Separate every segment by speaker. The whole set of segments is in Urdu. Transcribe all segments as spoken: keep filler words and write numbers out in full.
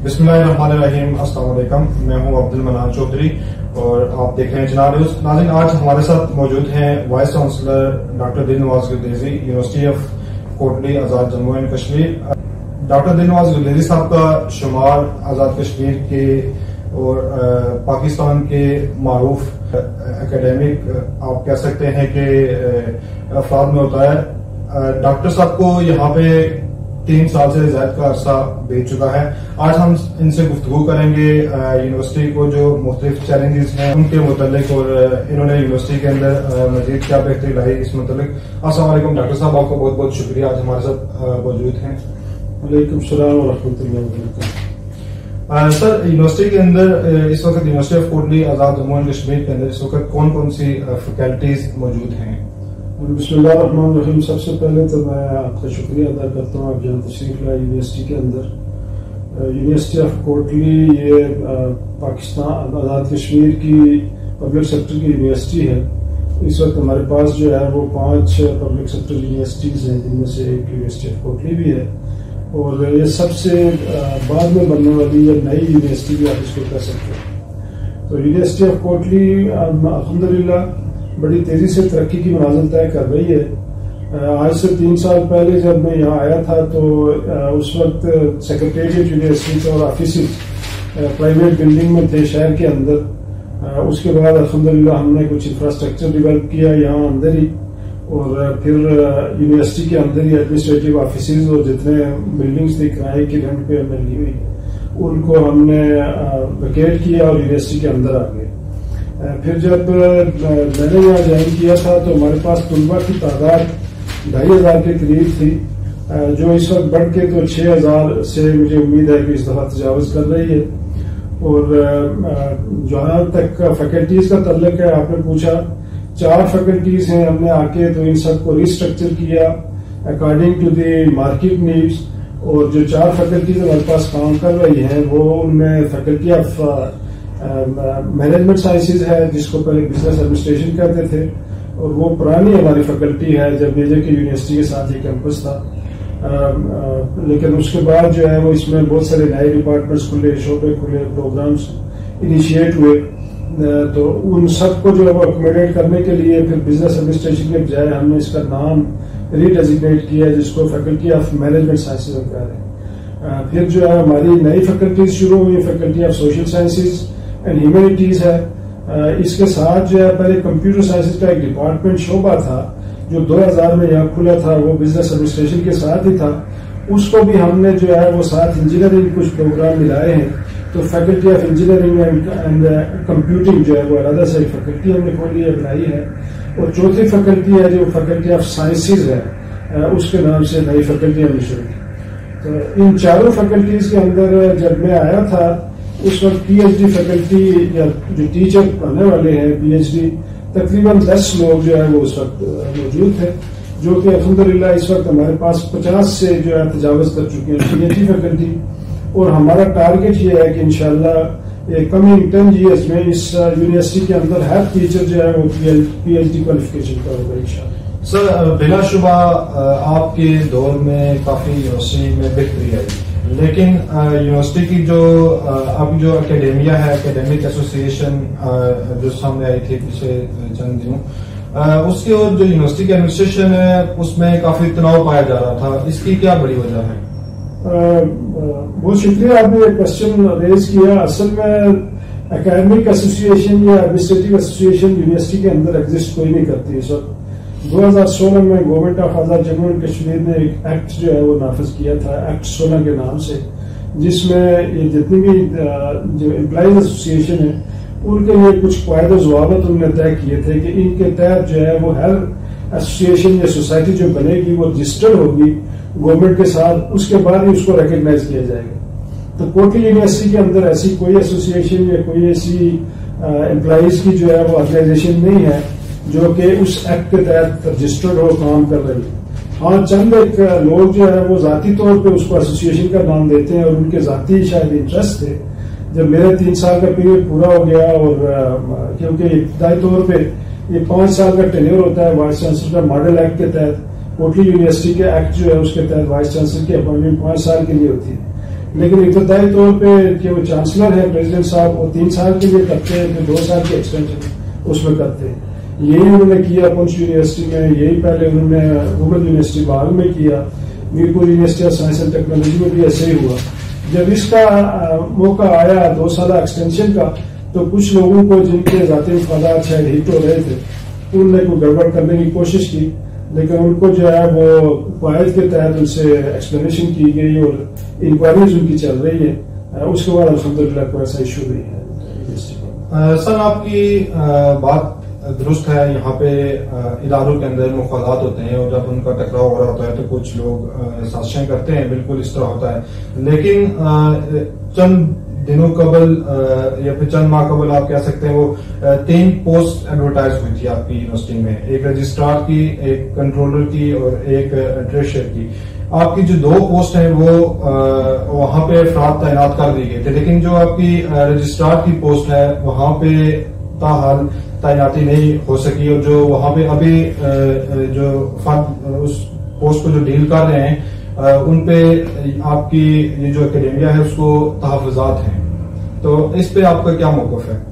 Speaker 1: بسم اللہ الرحمن الرحیم، السلام علیکم۔ میں ہوں عبد المنان چودھری اور آپ دیکھ رہے ہیں چنار نیوز۔ ناظرین، آج ہمارے ساتھ موجود ہیں voice chancellor doctor Dil Nawaz Gardezi, university of Kotli Azad Jammu and Kashmir. Doctor Dil Nawaz گلدیزی صاحب کا شمار آزاد کشمیر کے اور پاکستان کے معروف اکیڈیمک آپ کہہ سکتے ہیں کہ افراد میں ہوتا ہے۔ ڈاکٹر صاحب کو یہاں پہ تین سال سے زائد کا عرصہ بیت چکا ہے۔ آج ہم ان سے گفتگو کریں گے یونیورسٹی کو جو مختلف چیلنجز ہیں ان کے متعلق اور انہوں نے یونیورسٹی کے اندر مزید کیا بہتری لائی اس متعلق۔ السلام علیکم ڈاکٹر صاحب، آپ کو بہت بہت شکریہ آج ہمارے ساتھ موجود ہیں۔
Speaker 2: وعلیکم السلام ورحمۃ اللہ وبرکاتہ۔
Speaker 1: سر، یونیورسٹی کے اندر اس وقت university of Kotli Azad Jammu and Kashmir کے اندر اس وقت کون کون سی فیکلٹیز موجود ہیں؟
Speaker 2: بسم اللہ الرحمن الرحیم۔ سب سے پہلے تو میں آپ کا شکریہ ادا کرتا ہوں، آپ جہاں تشریف لائے یونیورسٹی کے اندر۔ یونیورسٹی آف کوٹلی یہ پاکستان آزاد کشمیر کی پبلک سیکٹر کی یونیورسٹی ہے۔ اس وقت ہمارے پاس جو ہے وہ پانچ پبلک سیکٹر یونیورسٹیز ہیں، جن میں سے ایک یونیورسٹی آف کوٹلی بھی ہے، اور یہ سب سے بعد میں بننے والی یہ نئی یونیورسٹی بھی آپ اس کو کہہ سکتے ہیں۔ تو یونیورسٹی آف کوٹلی الحمدللہ بڑی تیزی سے ترقی کی منازل طے کر رہی ہے۔ آج سے تین سال پہلے جب میں یہاں آیا تھا تو اس وقت سیکرٹریٹ یونیورسٹی کے اور آفیسز پرائیویٹ بلڈنگ میں تھے شہر کے اندر۔ اس کے بعد الحمدللہ ہم نے کچھ انفراسٹرکچر ڈیولپ کیا یہاں اندر ہی، اور پھر یونیورسٹی کے اندر ہی ایڈمنسٹریٹو آفیسز اور جتنے بلڈنگز تھی کرائے کی رینٹ پہ ہم نے لی ہوئی ان کو ہم نے ویکیٹ کیا اور یونیورسٹی کے اندر آ گئے۔ پھر جب میں نے یہاں جوائن کیا تھا تو ہمارے پاس طلباء کی تعداد ڈھائی ہزار کے قریب تھی، جو اس وقت بڑھ کے تو چھ ہزار سے مجھے امید ہے کہ اس دفعہ تجاوز کر رہی ہے۔ اور جہاں تک فیکلٹیز کا تعلق ہے، آپ نے پوچھا چار فیکلٹیز ہیں، ہم نے آ کے تو ان سب کو ریسٹرکچر کیا according to the market needs, اور جو چار فیکلٹیز ہمارے پاس کام کر رہی ہیں وہ ان میں فیکلٹی آف مینجمنٹ سائنسز ہے، جس کو پہلے بزنس ایڈمنسٹریشن کہتے تھے، اور وہ پرانی ہماری فیکلٹی ہے جب میجر کی یونیورسٹی کے ساتھ یہ کیمپس تھا۔ لیکن اس کے بعد جو ہے وہ اس میں بہت سارے نئے ڈپارٹمنٹس کھلے، شعبے کھلے، پروگرامس انیشیٹ ہوئے، تو ان سب کو جو ہے وہ اکوموڈیٹ کرنے کے لیے پھر بزنس ایڈمنسٹریشن کے بجائے ہم نے اس کا نام ری ڈیزگنیٹ کیا، جس کو فیکلٹی آف مینجمنٹ سائنسز ہم کہہ رہے ہیں۔ پھر جو ہے ہماری نئی فیکلٹیز شروع ہوئی، faculty of social sciences and humanities ہے۔ اس کے ساتھ جو ہے پہلے کمپیوٹر سائنسز کا ایک ڈپارٹمنٹ شعبہ تھا جو دو ہزار میں یہاں کھلا تھا، وہ بزنس ایڈمنسٹریشن کے ساتھ ہی تھا، اس کو بھی ہم نے جو ہے وہ ساتھ انجینئرنگ کچھ پروگرام ملائے ہیں، تو faculty of engineering and computing جو ہے وہ علیحدہ سے ایک فیکلٹی ہم نے کھولی ہے، بنائی ہے۔ اور چوتھی فیکلٹی ہے جو فیکلٹی آف سائنسز ہے، اس کے نام سے نئی فیکلٹی ہم نے شروع کی۔ تو ان چاروں فیکلٹیز کے اندر جب میں آیا تھا اس وقت پی ایچ ڈی فیکلٹی یا جو ٹیچر پڑھنے والے ہیں پی ایچ ڈی تقریباً دس لوگ جو ہے وہ اس وقت موجود تھے، جو کہ الحمدللہ اس وقت ہمارے پاس پچاس سے جو ہے تجاوز کر چکے ہیں پی ایچ ڈی فیکلٹی، اور ہمارا ٹارگیٹ یہ ہے کہ انشاءاللہ کمنگ ٹین ایئرز میں اس یونیورسٹی کے اندر ہر ٹیچر جو ہے وہ پی ایچ ڈی کوالیفیکیشن کا ہوگا انشاءاللہ۔
Speaker 1: سر، بلا شبہ آپ کے دور میں کافی یونیورسٹی میں بہتری آئی، لیکن یونیورسٹی کی جو اب جو اکیڈیمیا ہے، اکیڈیمک ایسوسی ایشن جو سامنے آئی تھی پچھلے چند دنوں، اس کی اور جو یونیورسٹی کی ایڈمنسٹریشن ہے اس میں کافی تناؤ پایا جا رہا تھا، اس کی کیا بڑی وجہ ہے؟
Speaker 2: بہت شکریہ، آپ نے یہ کوشچن ریز کیا۔ اصل میں اکیڈمک ایسوسی ایشن یا ایڈمنسٹریٹو ایسوسی ایشن یونیورسٹی کے اندر ایگزسٹ کوئی نہیں کرتی۔ اس وقت دو ہزار سولہ میں government of Azad Jammu and Kashmir نے ایک ایکٹ جو ہے وہ نافذ کیا تھا، ایکٹ سولہ کے نام سے، جس میں یہ جتنی بھی جو امپلائیز ایسوسی ایشن ہے ان کے لیے کچھ قواعد و ضوابط انہوں نے طے کیے تھے کہ ان کے تحت جو ہے وہ ہر ایسوسی ایشن یا سوسائٹی جو بنے گی وہ رجسٹرڈ ہوگی گورنمنٹ کے ساتھ، اس کے بعد ہی اس کو ریکگنائز کیا جائے گا۔ تو کوٹلی یونیورسٹی کے اندر ایسی کوئی ایسوسی ایشن یا کوئی ایسی امپلائیز کی جو ہے وہ آرگنائزیشن نہیں ہے جو کہ اس ایکٹ کے تحت رجسٹرڈ ہو، کام کر رہی ہے۔ ہاں، چند ایک لوگ جو ہے وہ ذاتی طور پہ اس کو ایسوسی ایشن کا نام دیتے ہیں، اور ان کے ذاتی شاید انٹرسٹ تھے۔ جب میرے تین سال کا پیریڈ پورا ہو گیا، اور کیونکہ ابتدائی طور پہ یہ پانچ سال کا ٹینیور ہوتا ہے وائس چانسلر کا، ماڈل ایکٹ کے تحت کوٹلی یونیورسٹی کے ایکٹ جو ہے اس کے تحت وائس چانسلر کی اپوائنٹمنٹ پانچ سال کے لیے ہوتی ہے، لیکن ابتدائی طور پہ کہ وہ چانسلر ہے پریزیڈنٹ صاحب، وہ تین سال کے لیے کرتے ہیں، پھر دو سال کی ایکسٹینشن اس میں کرتے ہیں. یہی انہوں نے کیا پونچھ یونیورسٹی میں، یہی پہلے انہوں نے رومل یونیورسٹی باغ میں کیا، Mirpur university of science and technology میں بھی ایسے ہی ہوا. جب اس کا موقع آیا دو سالہ ایکسٹینشن کا، تو کچھ لوگوں کو جن کے ذاتی مفادات شاید ہٹ ہو رہے تھے، انہوں نے کوئی گڑبڑ کرنے کی کوشش کی، لیکن ان کو جو ہے وہ قواعد کے تحت ان سے ایکسپلینیشن کی گئی اور انکوائریز ان کی چل رہی ہے. اس کے بعد الحمدللہ کوئی ایسا ایشو نہیں ہے.
Speaker 1: سر آپ کی بات درست ہے، یہاں پہ اداروں کے اندر مفادات ہوتے ہیں اور جب ان کا ٹکراؤ ہو رہا ہوتا ہے تو کچھ لوگ سازشیں کرتے ہیں، بالکل اس طرح ہوتا ہے. لیکن چند دنوں قبل یا پھر چند ماہ قبل آپ کہہ سکتے ہیں وہ تین پوسٹ ایڈورٹائز ہوئی تھی آپ کی یونیورسٹی میں، ایک رجسٹرار کی، ایک کنٹرولر کی اور ایک ٹریشر کی. آپ کی جو دو پوسٹ ہیں وہ وہاں پہ افراد تعینات کر دیے گئے تھے، لیکن جو آپ کی رجسٹرار کی پوسٹ ہے وہاں پہ تاحال تعیناتی نہیں ہو سکی، اور جو وہاں پہ ابھی جو فرد اس پوسٹ کو جو ڈیل کر رہے ہیں ان پہ آپ کی یہ جو اکیڈیمیا ہے اس کو تحفظات ہیں. تو اس پہ آپ کا کیا موقف ہے؟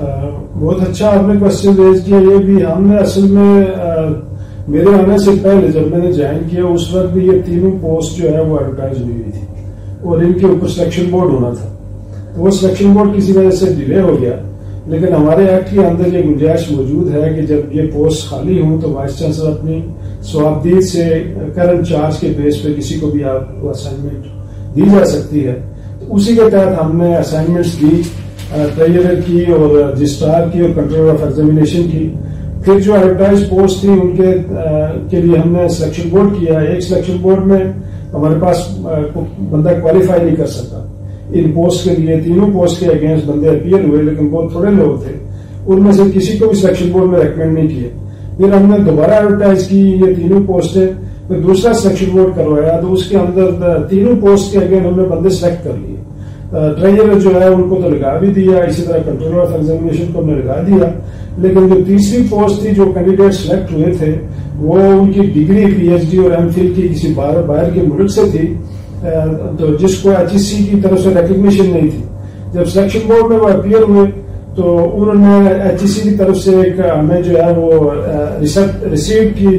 Speaker 2: بہت اچھا آپ نے کوشچن ریز کیا. یہ بھی ہم نے اصل میں میرے آنے سے پہلے جب میں نے جوائن کیا اس وقت بھی یہ تینوں پوسٹ جو ہے وہ ایڈورٹائز ہوئی ہوئی تھی اور ان کے اوپر سلیکشن بورڈ ہونا تھا. وہ سلیکشن بورڈ کسی وجہ سے ڈیلے ہو گیا، لیکن ہمارے ایکٹ کے اندر یہ گنجائش موجود ہے کہ جب یہ پوسٹ خالی ہوں تو وائس چانسلر اپنی سوابدید سے کرنٹ چارج کے بیس پہ کسی کو بھی آپ کو اسائنمنٹ دی جا سکتی ہے. اسی کے تحت ہم نے اسائنمنٹس دی، ٹریجرر کی اور رجسٹرار کی اور کنٹرولر آف ایگزامینیشن کی. پھر جو ایڈورٹائز پوسٹ تھی ان کے کے لیے ہم نے سلیکشن بورڈ کیا. ایک سلیکشن بورڈ میں ہمارے پاس بندہ کوالیفائی نہیں کر سکتا ان پوسٹ کے لیے. تینوں پوسٹ کے اگینسٹ بندے اپیئر ہوئے لیکن بہت تھوڑے لوگ تھے، ان میں سے کسی کو بھی سلیکشن بورڈ میں ریکمینڈ نہیں کیے. پھر ہم نے دوبارہ ایڈورٹائز کی یہ تینوں پوسٹیں، پھر دوسرا سلیکشن بورڈ کروایا تو اس کے اندر تینوں پوسٹ کے اگین ہم نے بندے سلیکٹ کر لیے. ٹریجرر جو ہے ان کو تو لگا بھی دیا، اسی طرح کنٹرولر آف ایگزامینیشن کو ہم نے لگا دیا. لیکن جو تیسری پوسٹ تھی جو کینڈیڈیٹ سلیکٹ ہوئے تھے وہ ان کی ڈگری پی ایچ ڈی اور ایم فل کی کسی باہر کے ملک سے تھی، تو جس کو ایچ ایس سی کی طرف سے ریکگنیشن نہیں تھی. جب سلیکشن بورڈ میں وہ اپیئر ہوئے تو انہوں نے ایچ ایس سی کی طرف سے ایک ہمیں جو ہے وہ ریسیپٹ کی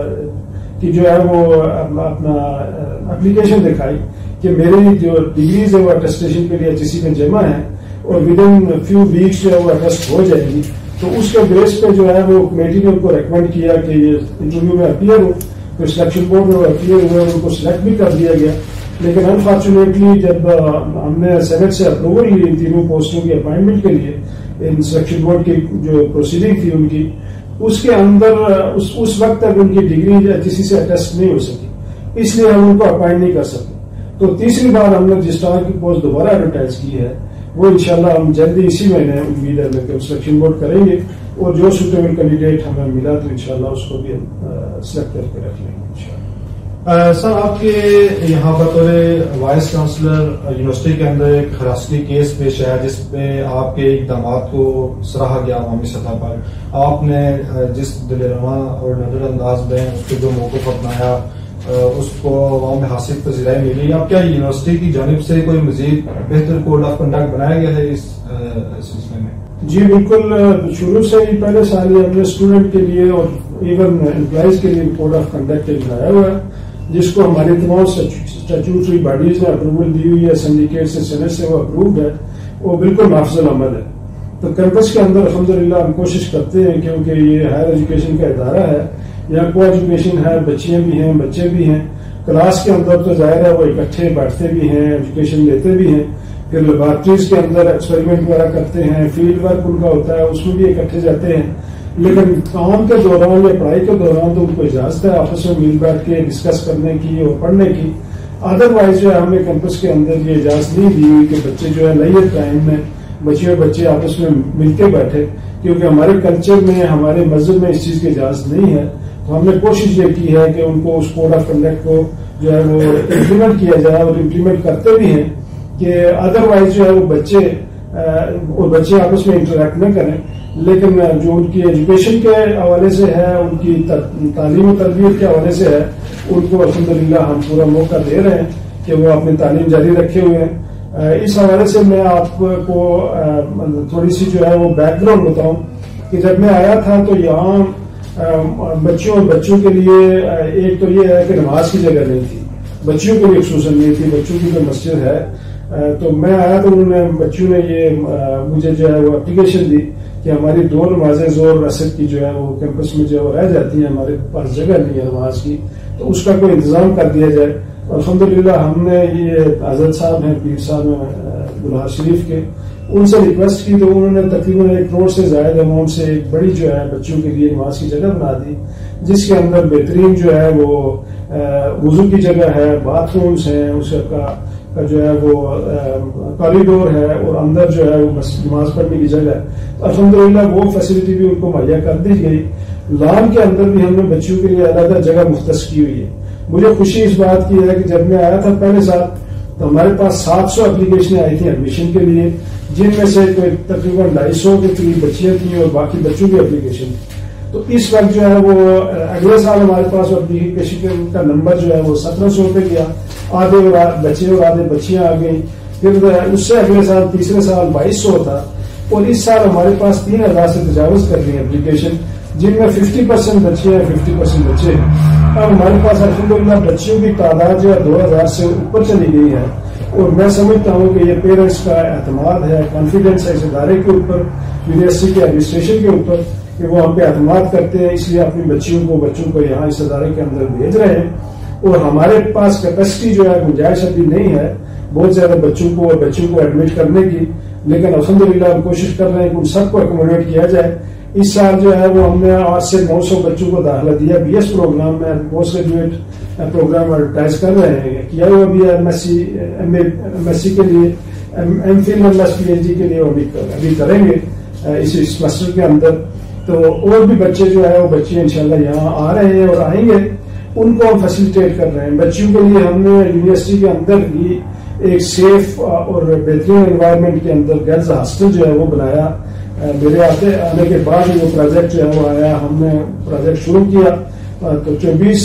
Speaker 2: کی جو ہے وہ اپنا اپلیکیشن دکھائی کہ میری جو ڈگریز ہے وہ اٹیسٹیشن کے لیے ایچ ایس سی میں جمع ہے اور ود ان فیو ویکس جو ہے وہ اٹیسٹ ہو جائے گی. تو اس کے بیس پہ جو ہے وہ کمیٹی نے ان کو ریکمینڈ کیا کہ یہ انٹرویو میں اپیئر ہو. تو سلیکشن بورڈ میں وہ اپیئر ہوئے اور ان کو سلیکٹ بھی کر دیا گیا. لیکن انفارچونیٹلی جب ہم نے سینٹ سے اپروول لی ان تینوں پوسٹوں کی اپائنٹمنٹ کے لیے، ان سلیکشن بورڈ کی جو پروسیڈنگ تھی ان کی، اس کے اندر اس, اس وقت تک ان کی ڈگری کسی سے اٹیسٹ نہیں ہو سکی، اس لیے ہم ان کو اپائنٹ نہیں کر سکتے. تو تیسری بار ہم نے رجسٹرار کی پوسٹ دوبارہ ایڈورٹائز کی ہے. وہ انشاءاللہ ہم جلدی اسی مہینے امید ہے کہ سلیکشن بورڈ کریں گے اور جو سوٹیبل کینڈیڈیٹ ہمیں ملا تو انشاءاللہ اس کو بھی ہم سلیکٹ کر کے رکھ لیں گے انشاءاللہ.
Speaker 1: سر آپ کے یہاں بطور وائس چانسلر یونیورسٹی کے اندر ایک حراستی کیس پیش ہے جس پہ آپ کے اقدامات کو سراہا گیا عوامی سطح پر. آپ نے جس دلرواں اور نظر انداز میں اس کے جو موقف اپنایا اس کو عوام میں حاصل پذیرائی ملی. اب کیا یونیورسٹی کی جانب سے کوئی مزید بہتر کوڈ آف کنڈکٹ بنایا گیا ہے اس سلسلے میں؟
Speaker 2: جی بالکل، شروع سے ہی پہلے سال ہم نے اسٹوڈنٹ کے لیے اور ایون امپلائیز کے لیے کوڈ آف کنڈکٹ بنایا ہوا ہے جس کو ہماری تمام اسٹیچوٹری باڈیز نے اپروول دی ہوئی ہے. سنڈیکیٹ سے سینٹ سے وہ اپرووڈ ہے، وہ بالکل نافذ العمل ہے. تو کیمپس کے اندر الحمدللہ ہم کوشش کرتے ہیں کیونکہ یہ ہائر ایجوکیشن کا ادارہ ہے، یہاں کو ایجوکیشن ہے، بچیاں بھی ہیں بچے بھی ہیں. کلاس کے اندر تو ظاہر ہے وہ اکٹھے بیٹھتے بھی ہیں، ایجوکیشن لیتے بھی ہیں. پھر لیبارٹریز کے اندر ایکسپیریمنٹ وغیرہ کرتے ہیں، فیلڈ ورک ان کا ہوتا ہے، اس میں بھی اکٹھے جاتے ہیں. لیکن کام کے دوران یا پڑھائی کے دوران تو ان کو اجازت ہے آپس میں مل بیٹھ کے ڈسکس کرنے کی اور پڑھنے کی. ادر وائز جو ہے ہم نے کیمپس کے اندر یہ اجازت نہیں دی ہوئی کہ بچے جو ہے لیئر ٹائم میں بچے اور بچے آپس میں مل کے بیٹھے، کیونکہ ہمارے کلچر میں ہمارے مذہب میں اس چیز کی اجازت نہیں ہے. تو ہم نے کوشش یہ کی ہے کہ ان کو اس کوڈ آف کنڈکٹ کو جو ہے وہ امپلیمنٹ کیا جائے اور امپلیمنٹ کرتے بھی ہیں کہ ادر وائز جو ہے وہ بچے اور بچے آپس میں انٹریکٹ نہ کریں. لیکن جو ان کی ایجوکیشن کے حوالے سے ہے، ان کی تعلیم و تربیت کے حوالے سے ہے، ان کو الحمدللہ ہم پورا موقع دے رہے ہیں کہ وہ اپنی تعلیم جاری رکھے ہوئے ہیں. اس حوالے سے میں آپ کو تھوڑی سی جو ہے وہ بیک گراؤنڈ بتاؤں کہ جب میں آیا تھا تو یہاں بچوں اور بچوں کے لیے ایک تو یہ ہے کہ نماز کی جگہ نہیں تھی, بچیوں کے لیے خصوصاً نہیں تھی. بچوں کی جو مسجد ہے تو میں آیا تو انہوں نے بچوں نے یہ مجھے جو ہے وہ اپلیکیشن دی کہ ہماری دو نمازیں زور رسد کی جو ہے وہ کیمپس میں جو ہے وہ رہ جاتی ہیں, ہمارے پاس جگہ نہیں ہے نماز کی, تو اس کا کوئی انتظام کر دیا جائے. الحمدللہ ہم نے یہ حضرت صاحب ہیں پیر صاحب ہیں گلہار شریف کے, ان سے ریکویسٹ کی تو انہوں نے تقریباً ایک کروڑ سے زائد اماؤنٹ سے ایک بڑی جو ہے بچوں کے لیے نماز کی جگہ بنا دی, جس کے اندر بہترین جو ہے وہ وضو کی جگہ ہے, باتھ رومس ہیں, اس کا جو ہے وہ کوریڈور ہے, اور اندر جو ہے وہ نماز پڑھنے کی جگہ ہے. الحمدللہ وہ فیسلٹی بھی ان کو مہیا کر دی گئی. لان کے اندر بھی ہم نے بچوں کے لیے علیحدہ جگہ مختص کی ہوئی ہے. مجھے خوشی اس بات کی ہے کہ جب میں آیا تھا پہلے سال تو ہمارے پاس سات سو اپلیکیشنیں آئی تھیں ایڈمیشن کے لیے, جن میں سے کوئی تقریباً ڈھائی سو کے قریب بچیاں تھیں اور باقی بچوں کی اپلیکیشن تھی. تو اس وقت جو ہے وہ اگلے سال ہمارے پاس اپلیکیشن کا نمبر جو ہے وہ سترہ سو پہ گیا, آدھے بچے اور آدھے بچیاں آ گئی. پھر اس سے اگلے سال تیسرے سال بائیس سو تھا, اور اس سال ہمارے پاس تین ہزار سے تجاوز کر رہی ہیں اپلیکیشن, جن میں ففٹی پرسینٹ بچے ہیں, ففٹی پرسینٹ بچے ہیں. اب ہمارے پاس الحمدللہ بچیوں کی تعداد جو ہے دو ہزار سے اوپر چلی گئی ہے, اور میں سمجھتا ہوں کہ یہ پیرنٹس کا اعتماد ہے, کانفیڈینس ہے اس ادارے کے اوپر, یونیورسٹی کے ایڈمنسٹریشن کے اوپر, کہ وہ ہم پہ اعتماد کرتے ہیں, اس لیے اپنی بچیوں کو بچوں کو یہاں اس ادارے کے اندر بھیج رہے ہیں. اور ہمارے پاس کیپیسٹی جو ہے گنجائش ابھی نہیں ہے بہت زیادہ بچوں کو اور بچوں کو ایڈمٹ کرنے کی, لیکن الحمدللہ ہم کوشش کر رہے ہیں کہ ان سب کو اکوموڈیٹ کیا جائے. اس سال جو ہے وہ ہم نے آٹھ سے نو سو بچوں کو داخلہ دیا بی ایس پروگرام میں, پوسٹ گریجویٹ پروگرام ایڈورٹائز کر رہے ہیں, کیا ہوا بھی M S C M S C کے لیے, M Phil M S P H D کے لیے ابھی کریں گے اس سیمسٹر کے اندر. تو اور بھی بچے جو ہے وہ بچے انشاءاللہ یہاں آ رہے ہیں اور آئیں گے, ان کو ہم فیسیلیٹیٹ کر رہے ہیں. بچوں کے لیے ہم نے یونیورسٹی کے اندر ہی ایک سیف اور بہترین انوائرمنٹ کے اندر گرلز ہاسٹل جو ہے وہ بنایا. میرے آتے آنے کے بعد وہ پروجیکٹ جو ہے وہ آیا, ہم نے پروجیکٹ شروع کیا تو چوبیس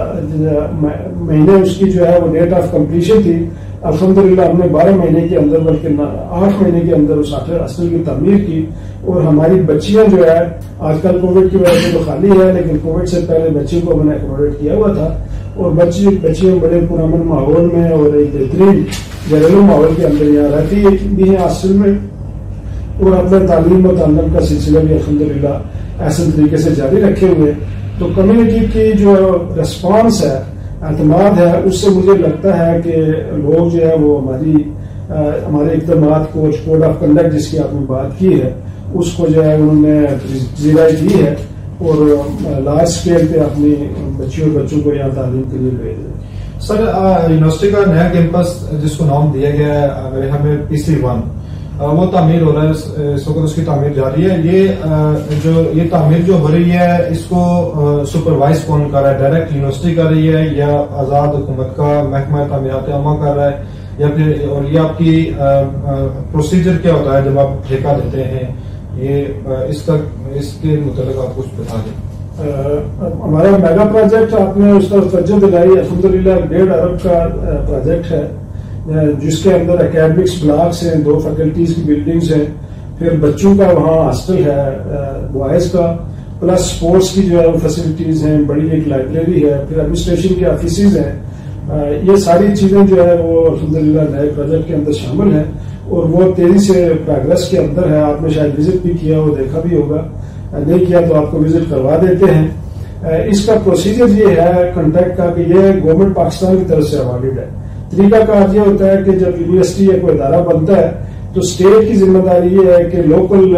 Speaker 2: مہینے اس کی جو ہے وہ ڈیٹ آف کمپلیشن تھی. الحمدللہ ہم نے بارہ مہینے کے اندر بلکہ آٹھ مہینے کے اندر اس ہاسٹل کی تعمیر کی, اور ہماری بچیاں جو ہے آج کل کووڈ کی وجہ سے تو خالی ہے, لیکن کووڈ سے پہلے بچیوں کو ہم نے اکوموڈیٹ کیا ہوا تھا, اور بچی بچیاں بڑے پرامن ماحول میں اور ایک بہترین گھریلو ماحول کے اندر یہاں رہتی بھی ہیں ہاسٹل میں, اور اپنا تعلیم و تعلم کا سلسلہ بھی الحمدللہ احسن طریقے سے جاری رکھے ہوئے. تو کمیونٹی کی جو ریسپانس ہے, اعتماد ہے, اس سے مجھے لگتا ہے کہ لوگ جو ہے وہ ہماری ہمارے اقدامات کو, کوڈ آف کنڈکٹ جس کی آپ نے بات کی ہے, اس کو جو ہے انہوں نے پذیرائی دی ہے, اور لارج اسکیل پہ اپنی بچیوں اور بچوں کو یہاں تعلیم کے لیے بھیج رہے ہیں.
Speaker 1: سر یونیورسٹی کا نیا کیمپس جس کو نام دیا گیا ہے میرے ہمیں پی سی ون, وہ تعمیر ہو رہا ہے, اس وقت اس کی تعمیر جاری ہے. یہ جو یہ تعمیر جو ہو رہی ہے اس کو سپروائز کون کر رہا ہے, ڈائریکٹ یونیورسٹی کر رہی ہے یا آزاد حکومت کا محکمہ تعمیرات عامہ کر رہا ہے, یا پھر اور یہ آپ کی پروسیجر کیا ہوتا ہے جب آپ ٹھیکہ دیتے ہیں, یہ اس کا اس کے متعلق آپ کچھ بتا دیں.
Speaker 2: ہمارا میگا پروجیکٹ آپ نے اس کا توجہ دلائی, الحمدللہ ڈیڑھ ارب کا پروجیکٹ ہے, جس کے اندر اکیڈمکس بلاکس ہیں, دو فیکلٹیز کی بلڈنگز ہیں, پھر بچوں کا وہاں ہاسٹل ہے بوائز کا, پلس اسپورٹس کی جو ہے وہ فیسلٹیز ہیں, بڑی ایک لائبریری ہے, پھر ایڈمنسٹریشن کے آفیسز ہیں. یہ ساری چیزیں جو ہے وہ الحمدللہ نئے پروجیکٹ کے اندر شامل ہیں, اور وہ تیزی سے پروگرس کے اندر ہے. آپ نے شاید وزٹ بھی کیا ہو, دیکھا بھی ہوگا, نہیں کیا تو آپ کو وزٹ کروا دیتے ہیں. اس کا پروسیجر یہ ہے کنٹیکٹ کا کہ یہ گورنمنٹ پاکستان کی طرف سے اوارڈڈ ہے. طریقہ کار یہ ہوتا ہے کہ جب یونیورسٹی یا کوئی ادارہ بنتا ہے تو اسٹیٹ کی ذمہ داری یہ ہے کہ لوکل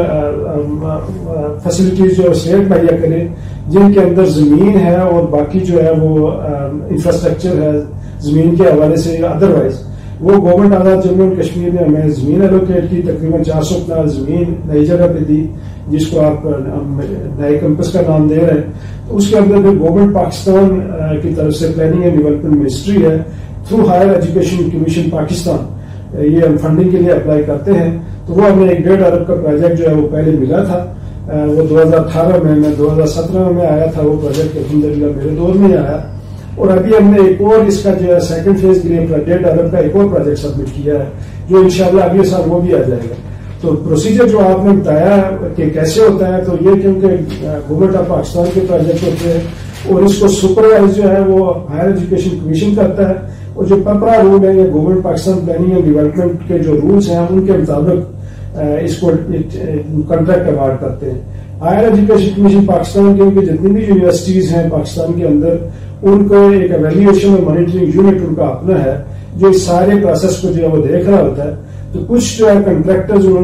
Speaker 2: فیسلٹیز جو اسٹیٹ مہیا کرے, جن کے اندر زمین ہے اور باقی جو ہے وہ انفراسٹرکچر ہے زمین کے حوالے سے. ادروائز وہ گورنمنٹ آزاد جموں اور کشمیر نے ہمیں زمین الوکیٹ کی, تقریباً چار سو کنال زمین نئی جگہ پہ دی, جس کو آپ نئے کیمپس کا نام دے رہے ہیں. اس کے اندر بھی گورنمنٹ پاکستان کی طرف سے پلاننگ اینڈ ڈیولپمنٹ منسٹری ہے, through higher education commission Pakistan, یہ ہم فنڈنگ کے لیے اپلائی کرتے ہیں. تو وہ ہمیں ایک ڈیڑھ ارب کا پروجیکٹ جو ہے وہ پہلے ملا تھا, وہ دو ہزار اٹھارہ میں میں دو ہزار سترہ میں آیا تھا وہ پروجیکٹ, الحمدللہ میرے دور میں آیا, اور ابھی ہم نے ایک اور اس کا جو ہے سیکنڈ فیز کے لیے ڈیڑھ ارب کا ایک اور پروجیکٹ سبمٹ کیا ہے جو انشاءاللہ اگلے سال وہ بھی آ جائے گا. تو پروسیجر جو آپ نے بتایا کہ کیسے ہوتا ہے، تو یہ کیونکہ گورنمنٹ آف پاکستان کے پروجیکٹ ہوتے ہیں اور اس کو سپروائز جو ہے وہ ہائر ایجوکیشن کمیشن کرتا ہے، اور جو پپرا رول ہے یا government Pakistan planning and development کے جو رولس ہیں ان کے مطابق اس کو کنٹریکٹ اوارڈ کرتے ہیں. ہائر ایجوکیشن کمیشن پاکستان کے کہ جتنی بھی یونیورسٹیز ہیں پاکستان کے اندر ان کو ایک ایویلیویشن اور مانیٹرنگ یونٹ ان کا اپنا ہے جو اس سارے پروسیس کو جو ہے وہ دیکھ رہا ہوتا ہے. تو کچھ جو ہے کنٹریکٹرز انہوں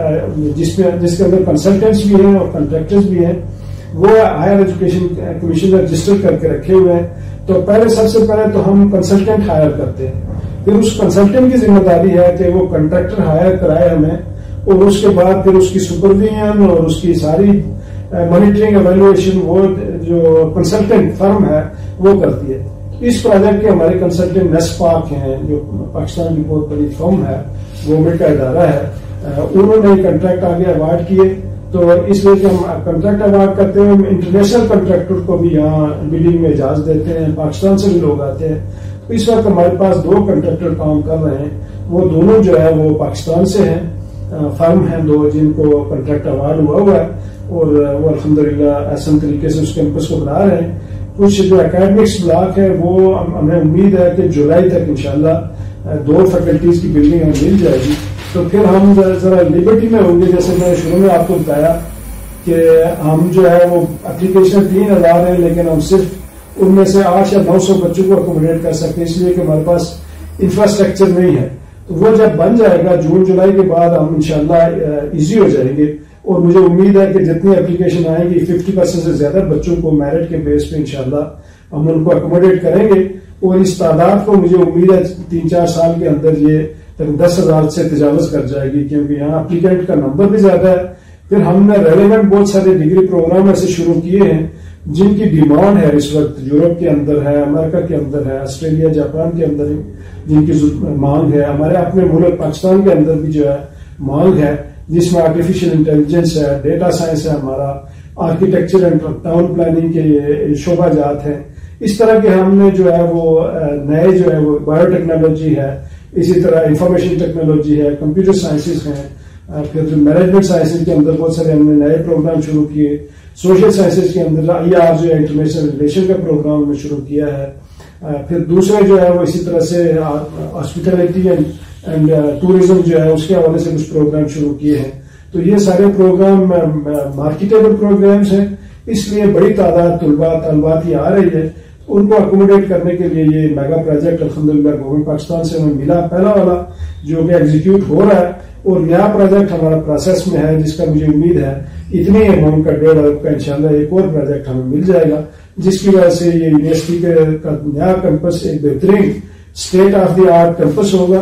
Speaker 2: نے جس میں جس کے اندر کنسلٹنٹس بھی ہیں اور کنٹریکٹرز بھی ہیں وہ ہائر ایجوکیشن کمیشن میں رجسٹر کر کے رکھے ہوئے ہیں. تو پہلے سب سے پہلے تو ہم کنسلٹنٹ ہائر کرتے ہیں، پھر اس کنسلٹنٹ کی ذمہ داری ہے کہ وہ کنٹریکٹر ہائر کرائے ہمیں، اور اس کے بعد پھر اس کی سپرویژن اور اس کی ساری مانیٹرنگ ایویلویشن وہ جو کنسلٹنٹ فرم ہے وہ کرتی ہے. اس پروجیکٹ کے ہمارے کنسلٹنٹ نیسپاک ہیں جو پاکستان کی بہت بڑی فرم ہے، گورنمنٹ کا ادارہ ہے، انہوں نے کنٹریکٹ آگے اوارڈ کیے. تو اس لیے کہ ہم کنٹریکٹ اوارڈ کرتے ہیں انٹرنیشنل کنٹریکٹر کو بھی یہاں بلڈنگ میں اجازت دیتے ہیں، پاکستان سے بھی لوگ آتے ہیں. تو اس وقت ہمارے پاس دو کنٹریکٹر کام کر رہے ہیں، وہ دونوں جو ہے وہ پاکستان سے ہیں، فرم ہیں دو جن کو کنٹریکٹ اوارڈ ہوا ہوا ہے اور وہ الحمدللہ احسن طریقے سے اس کیمپس کو بنا رہے ہیں. کچھ جو اکیڈمکس بلاک ہے وہ ہمیں امید ہے کہ جولائی تک انشاءاللہ دو فیکلٹیز کی بلڈنگ ہمیں مل جائے گی. تو پھر ہم ذرا لبرٹی میں ہوں گے، جیسے میں نے شروع میں آپ کو بتایا کہ ہم جو ہے وہ اپلیکیشن تین ہزار ہیں لیکن ہم صرف ان میں سے آٹھ یا نو سو بچوں کو اکوموڈیٹ کر سکتے ہیں، اس لیے کہ ہمارے پاس انفراسٹرکچر نہیں ہے. تو وہ جب بن جائے گا جون جولائی کے بعد ہم انشاءاللہ ایزی ہو جائیں گے. اور مجھے امید ہے کہ جتنی اپلیکیشن آئیں گی ففٹی پرسینٹ سے زیادہ بچوں کو میرٹ کے بیس پہ انشاءاللہ ہم ان کو اکوموڈیٹ کریں گے. اور اس تعداد کو مجھے امید ہے تین چار سال کے اندر یہ دس ہزار سے تجاوز کر جائے گی، کیونکہ یہاں اپلیکینٹ کا نمبر بھی زیادہ ہے. پھر ہم نے ریلیونٹ بہت سارے ڈگری پروگرام ایسے شروع کیے ہیں جن کی ڈیمانڈ ہے اس وقت یورپ کے اندر ہے، امریکہ کے اندر ہے، آسٹریلیا جاپان کے اندر جن کی مانگ ہے. ہمارے اپنے ملک پاکستان کے اندر بھی جو ہے مانگ ہے، جس میں آرٹیفیشل انٹیلیجنس ہے، ڈیٹا سائنس ہے، ہمارا آرکیٹیکچر اینڈ ٹاؤن پلاننگ کے شعبہ جات ہیں. اس طرح کے ہم نے جو ہے وہ نئے جو ہے وہ بایو ٹیکنالوجی ہے، اسی طرح انفارمیشن ٹیکنالوجی ہے، کمپیوٹر سائنسز ہیں، پھر مینجمنٹ سائنسز کے اندر بہت سارے ہم نے نئے پروگرام شروع کیے. سوشل سائنسز کے اندر آئی آر جو ہے انٹرنیشنل ریلیشن کا پروگرام ہم نے شروع کیا ہے. پھر دوسرے جو ہے وہ اسی طرح سے ہاسپٹیلٹی اینڈ ٹوریزم جو ہے اس کے حوالے سے کچھ پروگرام شروع کیے ہیں. تو یہ سارے پروگرام مارکیٹیبل پروگرامز ہیں، اس لیے بڑی تعداد طلباء طالبات ہی آ رہی ہے. ان کو اکوموڈیٹ کرنے کے لیے یہ میگا پروجیکٹ الحمدللہ گورنمنٹ پاکستان سے ہمیں ملا، پہلا والا جو کہ ایگزیکیوٹ ہو رہا ہے. اور نیا پروجیکٹ ہمارا پروسیس میں ہے جس کا مجھے امید ہے اتنے اماؤنٹ کا ڈیڑھ ارب کا انشاءاللہ ایک اور پروجیکٹ ہمیں مل جائے گا، جس کی وجہ سے یہ یونیورسٹی کا نیا کیمپس ایک بہترین state of the art campus ہوگا،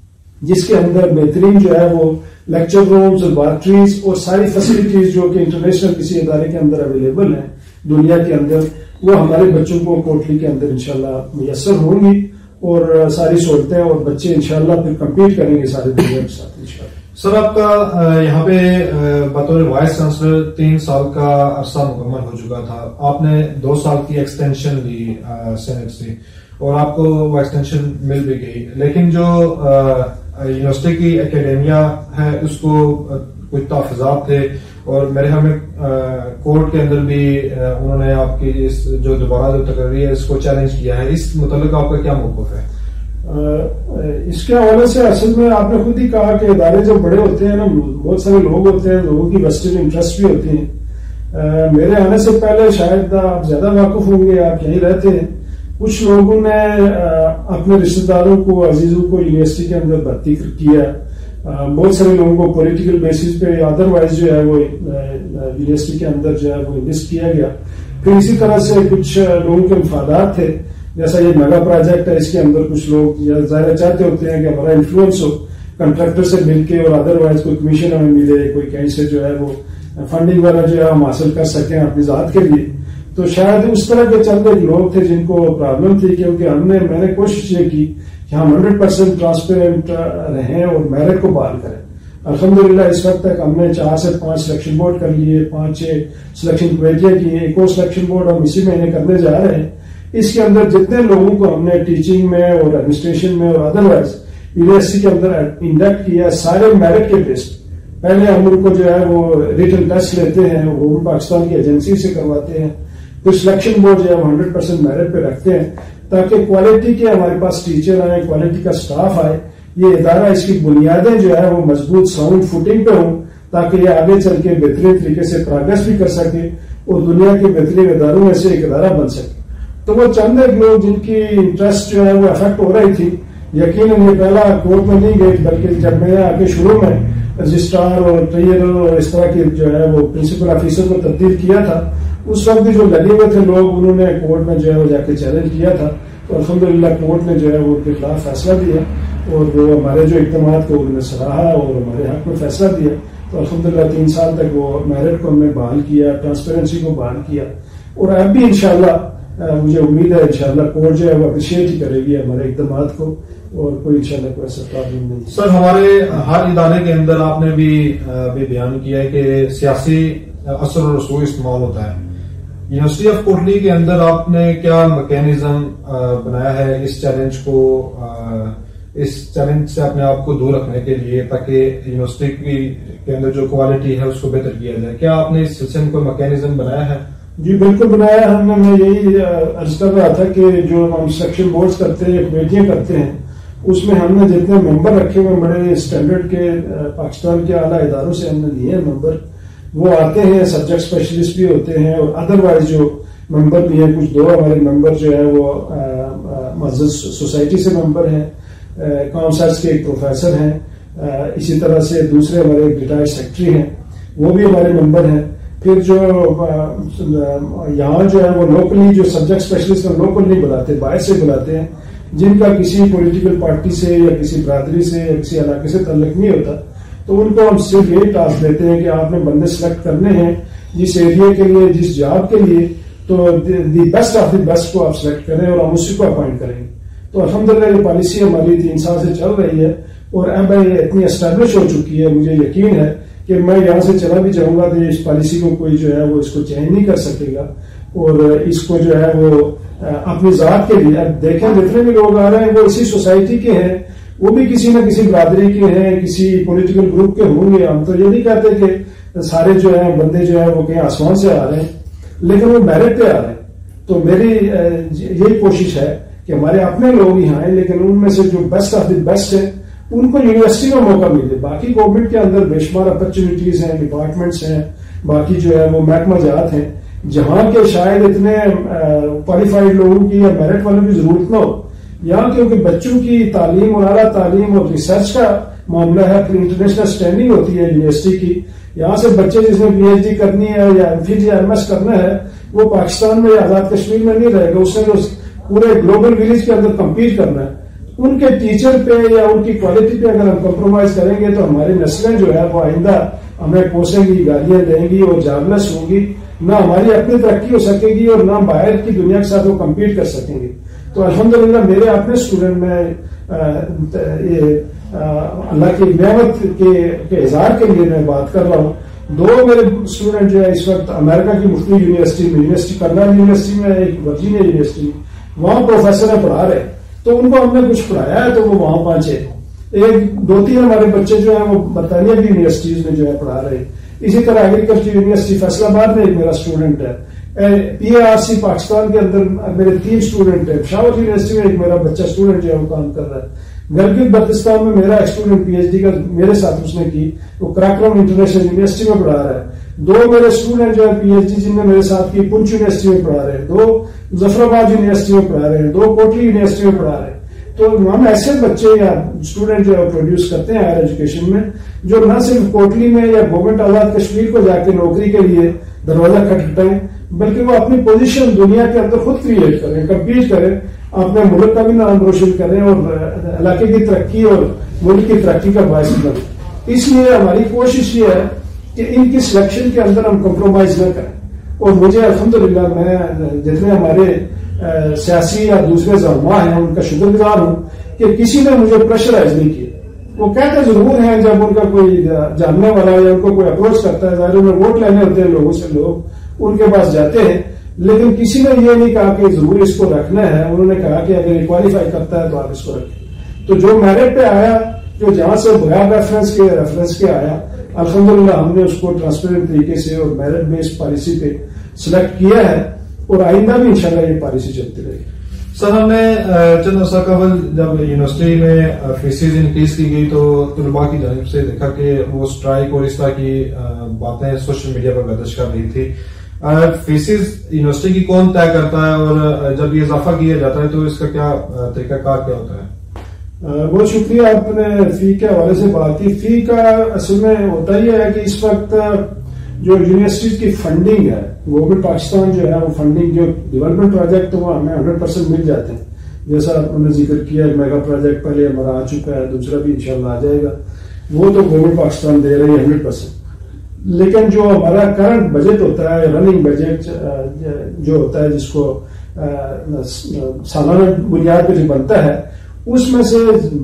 Speaker 2: جس کے اندر بہترین جو ہے وہ لیکچر رومز، لیبارٹریز اور ساری فیسلٹیز جو کہ انٹرنیشنل کسی ادارے کے اندر اویلیبل ہیں دنیا کے اندر، وہ ہمارے بچوں کو کوٹلی کے اندر انشاءاللہ میسر ہوں گی. اور ساری سہولتیں اور بچے انشاءاللہ پھر کمپیٹ کریں گے سارے دنیا کے ساتھ انشاءاللہ.
Speaker 1: سر آپ کا یہاں پہ بطور وائس چانسلر تین سال کا عرصہ مکمل ہو چکا تھا، آپ نے دو سال کی ایکسٹینشن لی سینٹ سے اور آپ کو وہ ایکسٹینشن مل بھی گئی، لیکن جو یونیورسٹی کی اکیڈیمیا ہے اس کو کچھ تحفظات تھے اور میرے خیال میں کورٹ کے اندر بھی انہوں نے آپ کی جو دوبارہ جو تقرری ہے اس کو چیلنج کیا ہے. اس متعلق آپ کا کیا موقف ہے؟
Speaker 2: اس کے حوالے سے اصل میں آپ نے خود ہی کہا کہ ادارے جب بڑے ہوتے ہیں نا بہت سارے لوگ ہوتے ہیں، لوگوں کی ویسٹڈ انٹرسٹ بھی ہوتی ہیں. میرے آنے سے پہلے شاید آپ زیادہ واقف ہوں گے، آپ یہیں رہتے ہیں، کچھ لوگوں نے اپنے رشتے داروں کو عزیزوں کو یونیورسٹی کے اندر بھرتی کیا، بہت سارے لوگوں کو پولیٹیکل بیسس پہ ادر وائز جو ہے وہ یونیورسٹی کے اندر جو ہے وہ انویسٹ کیا گیا. پھر اسی طرح سے کچھ لوگوں کے مفادات تھے، جیسا یہ میگا پروجیکٹ ہے اس کے اندر کچھ لوگ ظاہر چاہتے ہوتے ہیں کہ ہمارا انفلوئنس ہو کنٹریکٹر سے مل کے اور ادر وائز کوئی کمیشن ہمیں ملے، کوئی کہیں سے جو ہے وہ فنڈنگ والا جو ہے ہم حاصل کر سکیں اپنی ذات کے لیے. تو شاید اس طرح کے چند ایک لوگ تھے جن کو پرابلم تھی، کیونکہ ہم نے میں نے کوشش یہ کی کہ ہم ہنڈریڈ پرسینٹ ٹرانسپیرنٹ رہیں اور میرٹ کو بحال کریں. الحمدللہ اس وقت تک ہم نے چار سے پانچ سلیکشن بورڈ کر لیے، پانچ چھ سلیکشن کمیٹیاں کی ہیں، ایک اور سلیکشن بورڈ ہم اسی مہینے کرنے جا رہے ہیں. اس کے اندر جتنے لوگوں کو ہم نے ٹیچنگ میں اور ایڈمنسٹریشن میں اور ادروائز یونیورسٹی کے اندر انڈکٹ کیا سارے میرٹ کے بیسڈ. پہلے ہم ان کو جو ہے وہ ریٹن ٹیسٹ لیتے ہیں, وہ پاکستان کی ایجنسی سے کرواتے ہیں, پھر سلیکشن بورڈ جو ہے وہ ہنڈریڈ پرسینٹ میرٹ پہ رکھتے ہیں تاکہ کوالٹی کے ہمارے پاس ٹیچر آئے, کوالٹی کا سٹاف آئے. یہ ادارہ اس کی بنیادیں جو ہے وہ مضبوط ساؤنڈ فوٹنگ پہ ہوں تاکہ یہ آگے چل کے بہترین طریقے سے پروگرس بھی کر سکے اور دنیا کے بہترین اداروں میں سے ایک ادارہ بن سکے. تو وہ چند ایک لوگ جن کی انٹرسٹ جو ہے وہ افیکٹ ہو رہی تھی, یقیناً یہ پہلا کورٹ میں نہیں گئی بلکہ جب میں آ کے شروع میں رجسٹرار اور ٹریئر اور اس طرح کی جو ہے وہ پرنسپل آفیسر کو تبدیل کیا تھا, اس وقت جو لگے ہوئے تھے لوگ انہوں نے کورٹ میں جو ہے وہ جا کے چیلنج کیا تھا. تو الحمدللہ کورٹ نے جو ہے وہ کے خلاف فیصلہ دیا اور وہ ہمارے جو اقدامات کو انہوں نے سراہا اور ہمارے حق میں فیصلہ دیا. تو الحمدللہ تین سال تک وہ میرٹ کو ہم نے بحال کیا, ٹرانسپیرنسی کو بحال کیا, اور اب بھی انشاءاللہ مجھے امید ہے انشاءاللہ کورٹ جو ہے وہ اپریشیٹ ہی کرے گی ہمارے اقدامات کو, اور کوئی انشاءاللہ کوئی ایسا پرابلم نہیں.
Speaker 1: سر, ہمارے ہر ادارے کے اندر آپ نے بھی بھی بیان کیا ہے کہ سیاسی اثر و رسوخ استعمال ہوتا ہے. یونیورسٹی آف کوٹلی کے اندر آپ نے کیا میکینزم بنایا ہے اس چیلنج کو, اس چیلنج سے اپنے آپ کو دور رکھنے کے لیے تاکہ یونیورسٹی کی کے اندر جو کوالٹی ہے اس کو بہتر کیا جائے؟ کیا آپ نے اس سلسلے میں کوئی میکینزم بنایا ہے؟
Speaker 2: جی بالکل بنایا ہم نے. میں یہی عرض کر رہا تھا کہ جو ہم سیکشن بورڈز کرتے ہیں, کمیٹیاں کرتے ہیں, اس میں ہم نے جتنے ممبر رکھے ہوئے بڑے اسٹینڈرڈ کے پاکستان کے اعلیٰ اداروں سے ہم نے لیے ہیں ممبر. وہ آتے ہیں, سبجیکٹ اسپیشلسٹ بھی ہوتے ہیں اور ادروائز جو ممبر بھی ہیں. کچھ دو ہمارے ممبر جو ہے وہ معزز سوسائٹی سے ممبر ہیں, کاؤنسلرس کے ایک پروفیسر ہیں, اسی طرح سے دوسرے ہمارے ریٹائرڈ سیکرٹری ہیں, وہ بھی ہمارے ممبر ہیں. پھر جو یہاں جو ہے وہ لوکلی جو سبجیکٹ اسپیشلسٹ ہیں لوکل نہیں بلاتے, باہر سے بلاتے ہیں, جن کا کسی پولیٹیکل پارٹی سے یا کسی برادری سے یا کسی علاقے سے تعلق نہیں ہوتا. تو ان کو ہم صرف یہی ٹاسک دیتے ہیں کہ آپ نے بندے سلیکٹ کرنے ہیں جس ایریا کے لیے, جس جاب کے لیے, تو the best of the best کو آپ سلیکٹ کریں اور ہم اسی کو اپوائنٹ کریں گے. تو الحمدللہ یہ پالیسی ہماری تین سال سے چل رہی ہے اور اب یہ اتنی اسٹیبلش ہو چکی ہے, مجھے یقین ہے کہ میں یہاں سے چلا بھی جاؤں گا تو اس پالیسی کو کوئی جو ہے وہ اس کو چینج نہیں کر سکے گا, اور اس کو جو ہے وہ اپنی ذات کے لیے. اب دیکھیں جتنے بھی لوگ آ رہے ہیں وہ اسی سوسائٹی کے ہیں, وہ بھی کسی نہ کسی برادری کے ہیں, کسی پولیٹیکل گروپ کے ہوں گے. ہم تو یہ نہیں کہتے کہ سارے جو ہیں بندے جو ہیں وہ کہیں آسمان سے آ رہے ہیں, لیکن وہ میرٹ پہ آ رہے ہیں. تو میری یہی کوشش ہے کہ ہمارے اپنے لوگ ہی آئیں, لیکن ان میں سے جو بیسٹ آف دی بیسٹ ہے ان کو یونیورسٹی میں موقع ملے. باقی گورنمنٹ کے اندر بے شمار اپرچونیٹیز ہیں, ڈپارٹمنٹس ہیں, باقی جو ہے وہ محکمہ جات ہیں, جہاں کے شاید اتنے کوالیفائڈ لوگوں کی یا میرٹ والوں کی ضرورت نہ ہو. یہاں کیونکہ بچوں کی تعلیم اور اعلیٰ تعلیم اور ریسرچ کا معاملہ ہے, پھر انٹرنیشنل اسٹینڈنگ ہوتی ہے یونیورسٹی کی. یہاں سے بچے جس نے پی ایچ ڈی کرنی ہے یا ایم فل یا ایم ایس کرنا ہے وہ پاکستان میں یا آزاد کشمیر میں نہیں رہے گا, اس نے پورے گلوبل ولیج کے اندر کمپیٹ کرنا ہے. ان کے ٹیچر پہ یا ان کی کوالٹی پہ اگر ہم کمپرومائز کریں گے تو ہماری نسلیں جو ہے وہ آئندہ ہمیں کوسیں گی, گالیاں دیں گی اور جابلس ہوں گی. نہ ہماری اپنی ترقی ہو سکے گی اور نہ باہر کی دنیا کے ساتھ وہ کمپیٹ کر سکیں گے. تو الحمدللہ میرے اپنے اسٹوڈنٹ میں اللہ کی نعمت کے اظہار کے لیے میں بات کر رہا ہوں. دو میرے اسٹوڈنٹ جو ہے اس وقت امریکہ کی مختلف یونیورسٹی میں, یونیورسٹی کرنل یونیورسٹی میں, ایک ورجینیا یونیورسٹی میں, وہاں پروفیسر ہیں پڑھا رہے. تو ان کو ہم نے کچھ پڑھایا ہے تو وہ وہاں پہنچے. ایک دو تین ہمارے بچے جو ہیں وہ برطانیہ کی یونیورسٹیز میں جو ہے پڑھا رہے. اسی طرح ایگریکلچر یونیورسٹی فیصل آباد میں ایک میرا اسٹوڈنٹ ہے. پی اے آر سی پاکستان کے اندر میرے تین اسٹوڈنٹ ہیں. پشاور یونیورسٹی میں ایک میرا بچہ اسٹوڈنٹ جو ہے وہ کام کر رہا ہے. گلگت بلتستان میں میرا اسٹوڈنٹ پی ایچ ڈی کا میرے ساتھ اس نے کی, وہ کراکرم انٹرنیشنل یونیورسٹی میں پڑھا رہا ہے. دو میرے اسٹوڈنٹ جو ہے پی ایچ ڈی جن نے میرے ساتھ کی پنچ یونیورسٹی میں پڑھا رہے ہیں, دو ظفر آباد یونیورسٹی میں پڑھا رہے ہیں, دو کوٹلی یونیورسٹی میں پڑھا رہے ہیں. تو ہم ایسے بچے یا اسٹوڈنٹ جو ہے پروڈیوس کرتے ہیں ہائر ایجوکیشن میں, جو نہ صرف کوٹلی میں یا گورنمنٹ آزاد کشمیر کو جا کے نوکری کے لیے دروازہ کھٹکھٹائیں, بلکہ وہ اپنی پوزیشن دنیا کے اندر خود کریٹ کریں, کمپیٹ کریں, اپنے ملک کا بھی نام روشن کریں اور علاقے کی ترقی اور ملک کی ترقی کا باعث بنیں. اس لیے ہماری کوشش یہ ہے کہ ان کی سلیکشن کے اندر ہم کمپرومائز نہ کریں. اور مجھے الحمدللہ میں جتنے ہمارے سیاسی یا دوسرے زعما ہیں ان کا شکر گزار ہوں کہ کسی نے مجھے پریشرائز نہیں کیا. وہ کہتے ضرور ہیں جب ان کا کوئی جاننے والا یا ان کو کوئی اپروچ کرتا ہے, ظاہر میں ووٹ لینے ہوتے ہیں لوگوں سے, لوگ ان کے پاس جاتے ہیں, لیکن کسی نے یہ نہیں کہا کہ ضرور اس کو رکھنا ہے. انہوں نے کہا کہ اگر یہ کوالیفائی کرتا ہے تو آپ اس کو رکھیں. تو جو میرٹ پہ آیا, جو جہاں سے بغیر ریفرنس کے ریفرنس کے آیا, الحمدللہ ہم نے اس کو ٹرانسپیرنٹ طریقے سے اور میرٹ بیس پالیسی پہ سلیکٹ کیا ہے, اور آئندہ بھی انشاءاللہ یہ پالیسی چلتی رہے گی.
Speaker 1: سر, ہم نے چند عرصہ قبل جب یونیورسٹی میں فیسز انکریز کی گئی تو طلباء کی جانب سے دیکھا کہ وہ اسٹرائک اور اس طرح کی باتیں سوشل میڈیا پر گردش کر رہی تھی. فیسز یونیورسٹی کی کون طے کرتا ہے, اور جب یہ اضافہ کیا جاتا ہے تو اس کا کیا طریقہ کار کیا ہوتا ہے؟
Speaker 2: بہت شکریہ, آپ نے فی کے حوالے سے بات کی. فی کا اصل میں ہوتا یہ ہے کہ اس وقت جو یونیورسٹیز کی فنڈنگ ہے, گورنمنٹ پاکستان جو ہے وہ فنڈنگ, جو ڈیولپمنٹ پروجیکٹ وہ ہمیں ہنڈریڈ پرسینٹ مل جاتے ہیں. جیسا آپ نے ذکر کیا, میگا پروجیکٹ پہلے ہمارا آ چکا ہے, دوسرا بھی انشاءاللہ آ جائے گا, وہ تو گورنمنٹ پاکستان دے رہی ہے ہنڈریڈ پرسینٹ. لیکن جو ہمارا کرنٹ بجٹ ہوتا ہے, رننگ بجٹ جو ہوتا ہے, جس کو سالانہ بنیاد پہ جو بنتا ہے, اس میں سے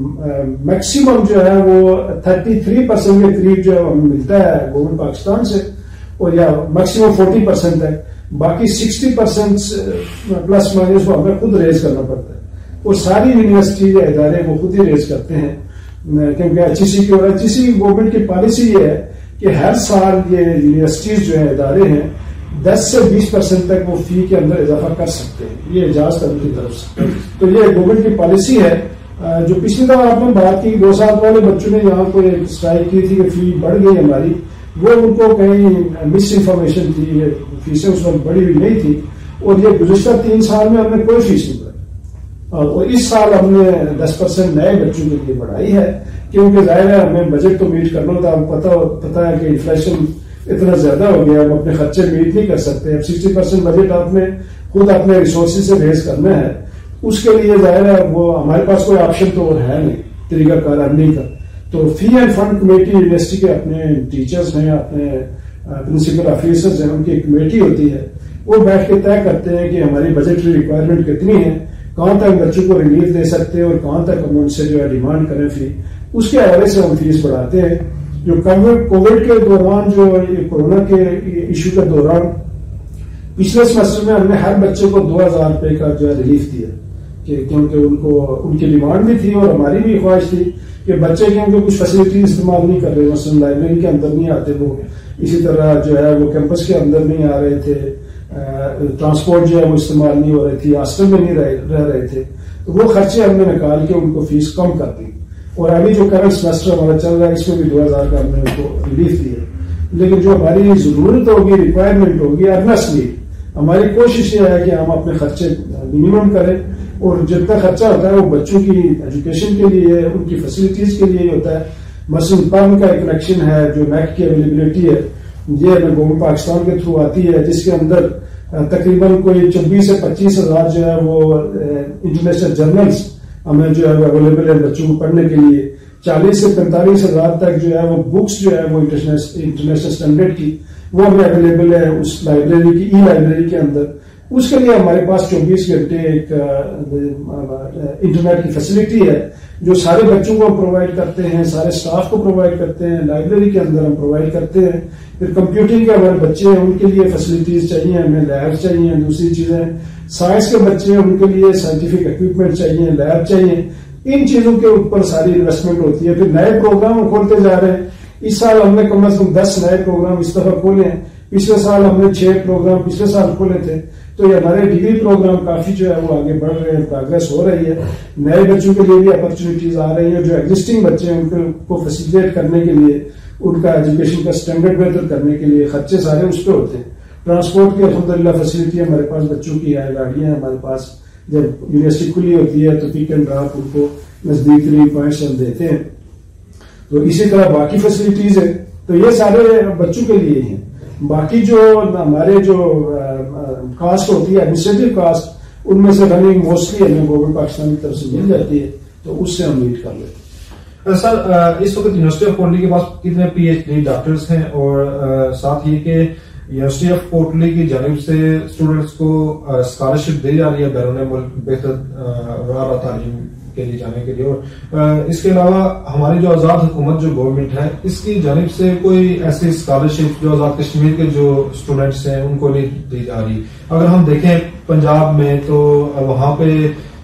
Speaker 2: میکسیمم جو ہے وہ تھرٹی تھری پرسینٹ کے قریب جو ہمیں ملتا ہے گورنمنٹ پاکستان سے, اور یا میکسیمم فورٹی پرسینٹ ہے. باقی سکسٹی پرسینٹ پلس مائنس وہ ہمیں خود ریز کرنا پڑتا ہے, اور ساری یونیورسٹی یا ادارے وہ خود ہی ریز کرتے ہیں, کیونکہ ایچ ای سی کی اور ایچ ای سی گورنمنٹ کی پالیسی یہ ہے کہ ہر سال یہ یونیورسٹیز جو ہیں, ادارے ہیں, دس سے بیس پرسینٹ تک وہ فی کے اندر اضافہ کر سکتے ہیں, یہ اعجاز کرنے کی طرف سے. تو یہ گورنمنٹ کی پالیسی ہے. جو پچھلی دفعہ آپ نے بات کی, دو سال پہلے بچوں نے یہاں کو ایک اسٹرائک کی تھی کہ فی بڑھ گئی ہماری, وہ ان کو کہیں مس انفارمیشن تھی, فیسیں اس وقت بڑی ہوئی نہیں تھی, اور یہ گزشتہ تین سال میں ہم نے کوئی فیس نہیں بڑھائی, اور اس سال ہم نے دس پرسینٹ نئے بچوں کے لیے بڑھائی ہے, کیونکہ ظاہر ہے ہمیں بجٹ تو میٹ کرنا ہوتا ہے. پتا پتا ہے کہ انفلیشن اتنا زیادہ ہو گیا, ہم اپنے خرچے میٹ نہیں کر سکتے. اب سکسٹی پرسینٹ بجٹ آپ نے خود اپنے ریسورسز سے ریز کرنا ہے, اس کے لیے ظاہر ہے وہ ہمارے پاس کوئی آپشن تو ہے نہیں طریقہ کار ارننگ کا. تو فی اینڈ فنڈ کمیٹی یونیورسٹی کے اپنے ٹیچرز ہیں, اپنے پرنسپل آفیسرز ہیں, ان کی کمیٹی ہوتی ہے, وہ بیٹھ کے طے کرتے ہیں کہ ہماری بجٹری ریکوائرمنٹ کتنی ہے, کہاں تک بچوں کو ریلیف دے سکتے ہیں, اور کہاں تک ہم ان سے جو ہے ڈیمانڈ کریں فی, اس کے حوالے سے ہم فیس بڑھاتے ہیں. جو کووڈ کے دوران, جو کورونا کے ایشو کے دوران پچھلے سیمسٹر میں ہم نے ہر بچے کو دو ہزار روپے کا جو ہے ریلیف دیا, کہ کیونکہ ان کو ان کی ڈیمانڈ بھی تھی اور ہماری بھی خواہش تھی کہ بچے کیونکہ کچھ فیسلٹی استعمال نہیں کر رہے, مثلا لائبریری کے اندر نہیں آتے وہ, اسی طرح جو ہے وہ کیمپس کے اندر نہیں آ رہے تھے, ٹرانسپورٹ جو ہے وہ استعمال نہیں ہو رہی تھی, ہاسٹل میں نہیں رہ رہے تھے, تو وہ خرچے ہم نے نکال کے ان کو فیس کم کر دی. اور ابھی جو کرنٹ سیمسٹر ہمارا چل رہا ہے, اس میں بھی دو ہزار کا ہم نے ان کو ریلیف دیا. لیکن جو ہماری ضرورت ہوگی, ریکوائرمنٹ ہوگی, ارنسٹلی ہماری کوشش یہ ہے کہ ہم اپنے خرچے منیمم کریں, اور جتنا خرچہ ہوتا ہے وہ بچوں کی ایجوکیشن کے لیے, ان کی فیسلٹیز کے لیے ہوتا ہے. مثلاً پم کا ایک کنیکشن ہے, جو نیٹ کی اویلیبلٹی ہے, یہ ہمیں گورنمنٹ پاکستان کے تھرو آتی ہے, جس کے اندر تقریباً کوئی چوبیس سے پچیس ہزار جو ہے وہ انٹرنیشنل جرنلز ہمیں جو ہے وہ اویلیبل ہے بچوں کو پڑھنے کے لیے. چالیس سے پینتالیس ہزار تک جو ہے وہ بکس جو ہے وہ انٹرنیشنل اسٹینڈرڈ کی وہ ہمیں اویلیبل ہے اس لائبریری کی, ای لائبریری کے اندر. اس کے لیے ہمارے پاس چوبیس گھنٹے ایک انٹرنیٹ کی فیسلٹی ہے, جو سارے بچوں کو ہم پرووائڈ کرتے ہیں, سارے سٹاف کو پرووائڈ کرتے ہیں, لائبریری کے اندر ہم پرووائڈ کرتے ہیں. پھر کمپیوٹنگ کے ہمارے بچے ہیں, ان کے لیے فیسلٹیز چاہیے, ہمیں لیب چاہیے, دوسری چیزیں سائنس کے بچے ہیں, ان کے لیے سائنٹیفک اکوپمنٹ چاہیے, لیب چاہیے. ان چیزوں کے اوپر ساری انویسٹمنٹ ہوتی ہے. پھر نئے پروگرام کھولتے جا رہے ہیں. اس سال ہم نے کم از کم دس نئے پروگرام اس دفعہ کھولے ہیں. پچھلے سال ہم نے چھ پروگرام پچھلے سال کھولے تھے. تو یہ ہمارے ڈگری پروگرام کافی جو ہے وہ آگے بڑھ رہے ہیں, پروگرس ہو رہی ہے. نئے بچوں کے لیے بھی اپرچونیٹیز آ رہی ہیں. جو ایگزسٹنگ بچے ہیں ان کو فیسیلیٹیٹ کرنے کے لیے, ان کا ایجوکیشن کا اسٹینڈرڈ بہتر کرنے کے لیے خرچے سارے اس پہ ہوتے ہیں. ٹرانسپورٹ کی الحمدللہ فیسلٹی ہمارے پاس بچوں کی ہے, گاڑیاں ہیں ہمارے پاس. جب یونیورسٹی کھلی ہوتی ہے تو پک اینڈ ڈراپ ان کو نزدیک ترین پوائنٹس ہم دیتے ہیں. تو اسی طرح باقی فیسلٹیز ہیں. تو یہ سارے بچوں کے لیے ہیں. باقی جو ہمارے جو کاسٹ ہوتی ہے, ایڈمنسٹریٹو کاسٹ, ان میں سے رننگ موسٹلی ہمیں گورنمنٹ پاکستان کی طرف سے مل جاتی ہے, تو اس سے ہم میٹ کر لیتے ہیں.
Speaker 1: سر, اس وقت یونیورسٹی آف کوٹلی کے پاس کتنے پی ایچ ڈی ڈاکٹرز ہیں, اور ساتھ یہ کہ یونیورسٹی آف کوٹلی کی جانب سے اسٹوڈنٹس کو اسکالرشپ دی جا رہی ہے بیرون ملک بہتر راہ تعلیم کے لیے جانے کے لیے. اور اس کے علاوہ ہماری جو آزاد حکومت جو گورنمنٹ ہے اس کی جانب سے کوئی ایسی اسکالرشپ جو آزاد کشمیر کے جو اسٹوڈینٹس ہیں ان کو نہیں دی جا رہی. اگر ہم دیکھیں پنجاب میں تو وہاں پہ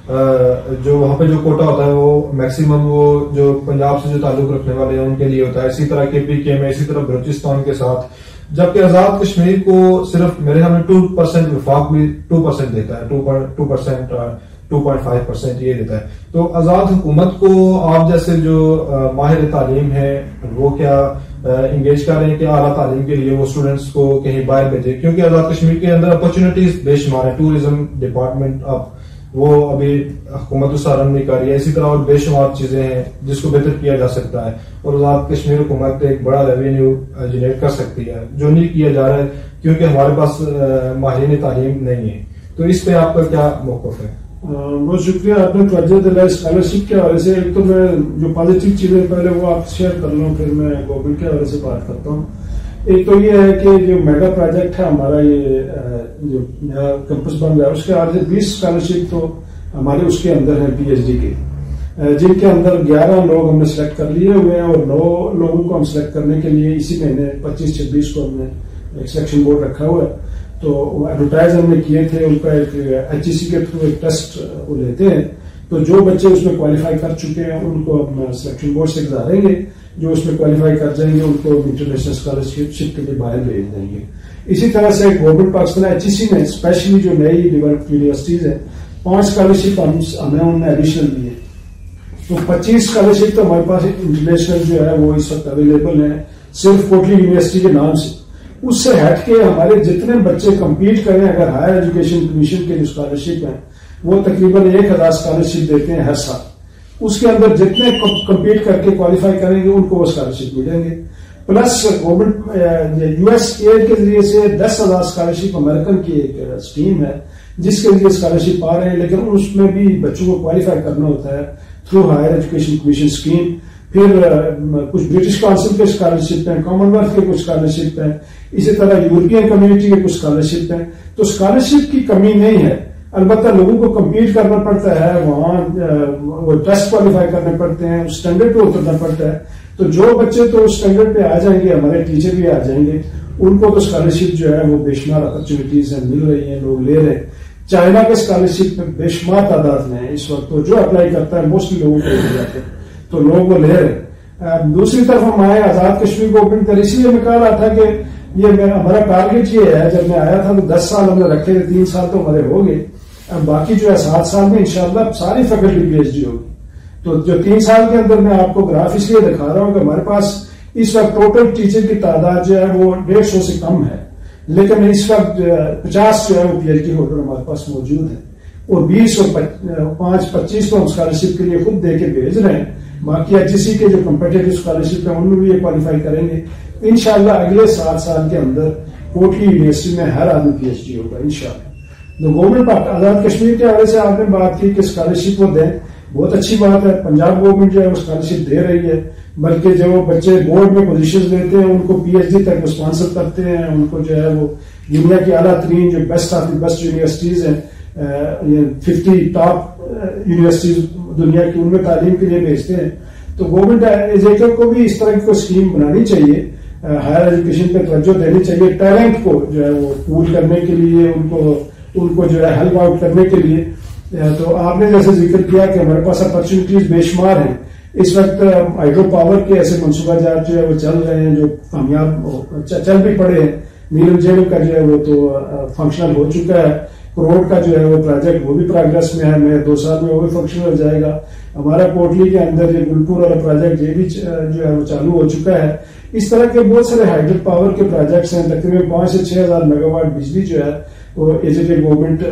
Speaker 1: جو وہاں پہ جو کوٹا ہوتا ہے وہ میکسیمم وہ جو پنجاب سے جو تعلق رکھنے والے ہیں ان کے لیے ہوتا ہے. اسی طرح کے پی کے میں, اسی طرح بلوچستان کے ساتھ, جبکہ آزاد کشمیر کو صرف میرے خیال میں ٹو پرسینٹ وفاق بھی ٹو پرسینٹ دیتا ہے, two percent two point five percent یہ دیتا ہے. تو آزاد حکومت کو آپ جیسے جو ماہر تعلیم ہے وہ کیا انگیج کر رہے ہیں کہ اعلیٰ تعلیم کے لیے وہ اسٹوڈینٹس کو کہیں باہر بھیجے, کیونکہ آزاد کشمیر کے اندر اپرچونیٹیز بے شمار ہے. ٹوریزم ڈپارٹمنٹ اب وہ ابھی حکومت اسارم نہیں کر رہی ہے, اسی طرح اور بے شمار چیزیں ہیں جس کو بہتر کیا جا سکتا ہے, اور آزاد کشمیر حکومت ایک بڑا ریونیو جنریٹ کر سکتی ہے جو نہیں کیا جا رہا ہے کیونکہ ہمارے پاس ماہرین تعلیم نہیں ہے. تو اس پہ آپ کا کیا موقف ہے؟
Speaker 2: بہت شکریہ, آپ نے توجہ دلائی اسکالرشپ کے حوالے سے. ایک تو میں جو پازیٹیو چیزیں پہلے وہ آپ شیئر کر لوں, پھر میں گورنمنٹ کے حوالے سے بات کرتا ہوں. ایک تو یہ ہے کہ جو میگا پروجیکٹ ہے ہمارا, یہ جو نیا کیمپس بن گیا, اس کے حوالے سے بیس اسکالرشپ تو ہمارے اس کے اندر ہے پی ایچ ڈی کے, جن کے اندر گیارہ لوگ ہم نے سلیکٹ کر لیے ہوئے ہیں, اور نو لوگوں کو ہم سلیکٹ کرنے کے لیے اسی مہینے پچیس چھبیس کو ہم نے ایک سلیکشن بورڈ رکھا ہوا ہے. تو ایڈورٹائز ہم نے کیے تھے, ان کا ایک ایچ ای سی کے تھرو ایک ٹیسٹ وہ لیتے ہیں. تو جو بچے اس میں کوالیفائی کر چکے ہیں ان کو ہم سلیکشن بورڈ سے گزاریں گے, جو اس میں کوالیفائی کر جائیں گے ان کو انٹرنیشنل اسکالرشپ کے لیے باہر بھیج دیں گے. اسی طرح سے government Pakistan H E C میں اسپیشلی جو نئی ڈیولپڈ یونیورسٹیز ہیں پانچ اسکالرشپ ہمیں انہوں نے ایڈیشنل دی ہے. تو پچیس اسکالرشپ تو ہمارے پاس انٹرنیشنل جو ہے وہ اس وقت اویلیبل ہیں صرف کوٹلی یونیورسٹی کے نام سے. اس سے ہٹ کے ہمارے جتنے بچے کمپیٹ کریں, اگر ہائر ایجوکیشن کمیشن کے جو اسکالرشپ ہیں وہ تقریباً ایک ہزار اسکالرشپ دیتے ہیں ہر سال. اس کے اندر جتنے کمپیٹ کر کے کوالیفائی کریں گے ان کو وہ اسکالرشپ ملیں گے. Plus government U S aid کے ذریعے سے دس ہزار اسکالرشپ امریکن کی ایک اسکیم ہے جس کے ذریعے اسکالرشپ آ رہے ہیں, لیکن اس میں بھی بچوں کو کوالیفائی کرنا ہوتا ہے through higher education commission scheme. پھر کچھ برٹش کاؤنسل کے اسکالرشپ ہیں, کامن ویلتھ کے کچھ اسکالرشپ ہیں, اسی طرح یورپین کمیونٹی کے کچھ اسکالرشپ ہیں. تو اسکالرشپ کی کمی نہیں ہے, البتہ لوگوں کو کمپیٹ کرنا پڑتا ہے, وہاں وہ ٹیسٹ کوالیفائی کرنے پڑتے ہیں, اس اسٹینڈرڈ پہ اترنا پڑتا ہے. تو جو بچے تو اس اسٹینڈرڈ پہ آ جائیں گے, ہمارے ٹیچر بھی آ جائیں گے, ان کو تو اسکالرشپ جو ہے وہ بے شمار اپرچونیٹیز ہیں مل رہی ہیں, لوگ لے رہے ہیں. چائنا کے اسکالرشپ میں بے شمار تعداد میں ہے اس وقت, تو جو اپلائی کرتا ہے موسٹلی لوگوں کو مل جاتے ہیں, تو لوگ وہ لے رہے ہیں. دوسری طرف ہم آئے آزاد کشمیر گورنمنٹ کر, اسی لیے میں کہہ رہا تھا کہ یہ ہمارا ٹارگیٹ یہ ہے, جب میں آیا تھا تو دس سال ہم نے رکھے تھے, تین سال تو ہمارے ہو گئے, باقی جو ہے سات سال میں انشاءاللہ ساری فیکلٹی پی ایچ ڈی ہوگی. تو جو تین سال کے اندر میں آپ کو گراف اس لیے دکھا رہا ہوں کہ ہمارے پاس اس وقت ٹوٹل ٹیچر کی تعداد جو ہے وہ ڈیڑھ سو سے کم ہے, لیکن اس وقت پچاس جو ہے وہ پی ایچ ڈی ہولڈر ہمارے پاس موجود ہیں, اور بیس اور پانچ پچیس کو ہم اسکالرشپ کے لیے خود دے کے بھیج رہے ہیں. باقی ایچ ای سی کے جو کمپیٹیٹو اسکالرشپ ہیں ان میں بھی یہ کوالیفائی کریں گے انشاءاللہ. اگلے سات سال کے اندر کوٹلی یونیورسٹی میں ہر آدمی پی ایچ ڈی ہوگا انشاءاللہ. تو گورنمنٹ آزاد کشمیر کے حوالے سے آپ نے بات کی کہ اسکالرشپ وہ دیں, بہت اچھی بات ہے. پنجاب گورنمنٹ جو ہے وہ اسکالرشپ دے رہی ہے, بلکہ جو بچے بورڈ میں پوزیشن لیتے ہیں ان کو پی ایچ ڈی تک اسپانسر کرتے ہیں, ان کو جو ہے وہ دنیا کی اعلیٰ ترین جو best of the best universities ہیں, ففٹی ٹاپ یونیورسٹیز دنیا کی, ان میں تعلیم کے لیے بھیجتے ہیں. تو گورنمنٹ ایجوکیٹر کو بھی اس طرح کی کوئی اسکیم بنانی چاہیے, ہائر ایجوکیشن پہ توجہ دینی چاہیے, ٹیلنٹ کو جو ہے وہ پول کرنے کے لیے, ان کو ان کو جو ہے ہیلپ آؤٹ کرنے کے لیے. تو آپ نے جیسے ذکر کیا کہ ہمارے پاس اپرچونیٹیز بے شمار ہیں. اس وقت ہائیڈرو پاور کے ایسے منصوبہ جات جو ہے وہ چل رہے ہیں جو کامیاب چل بھی پڑے ہیں. نیلم جیل کا جو ہے وہ تو فنکشنل ہو چکا ہے, کروڑ کا جو ہے وہ پروجیکٹ وہ بھی پروگرس میں ہے, میں دو سال میں وہ بھی فنکشنل ہو جائے گا. ہمارا کوٹلی کے اندر یہ گلپور والا پروجیکٹ یہ بھی جو ہے وہ چالو ہو چکا ہے. اس طرح کے بہت سارے ہائیڈرو پاور کے پروجیکٹس ہیں, تقریباً پانچ سے چھ ہزار میگا واٹ بجلی جو ہے وہ ایجوکیٹ گورنمنٹ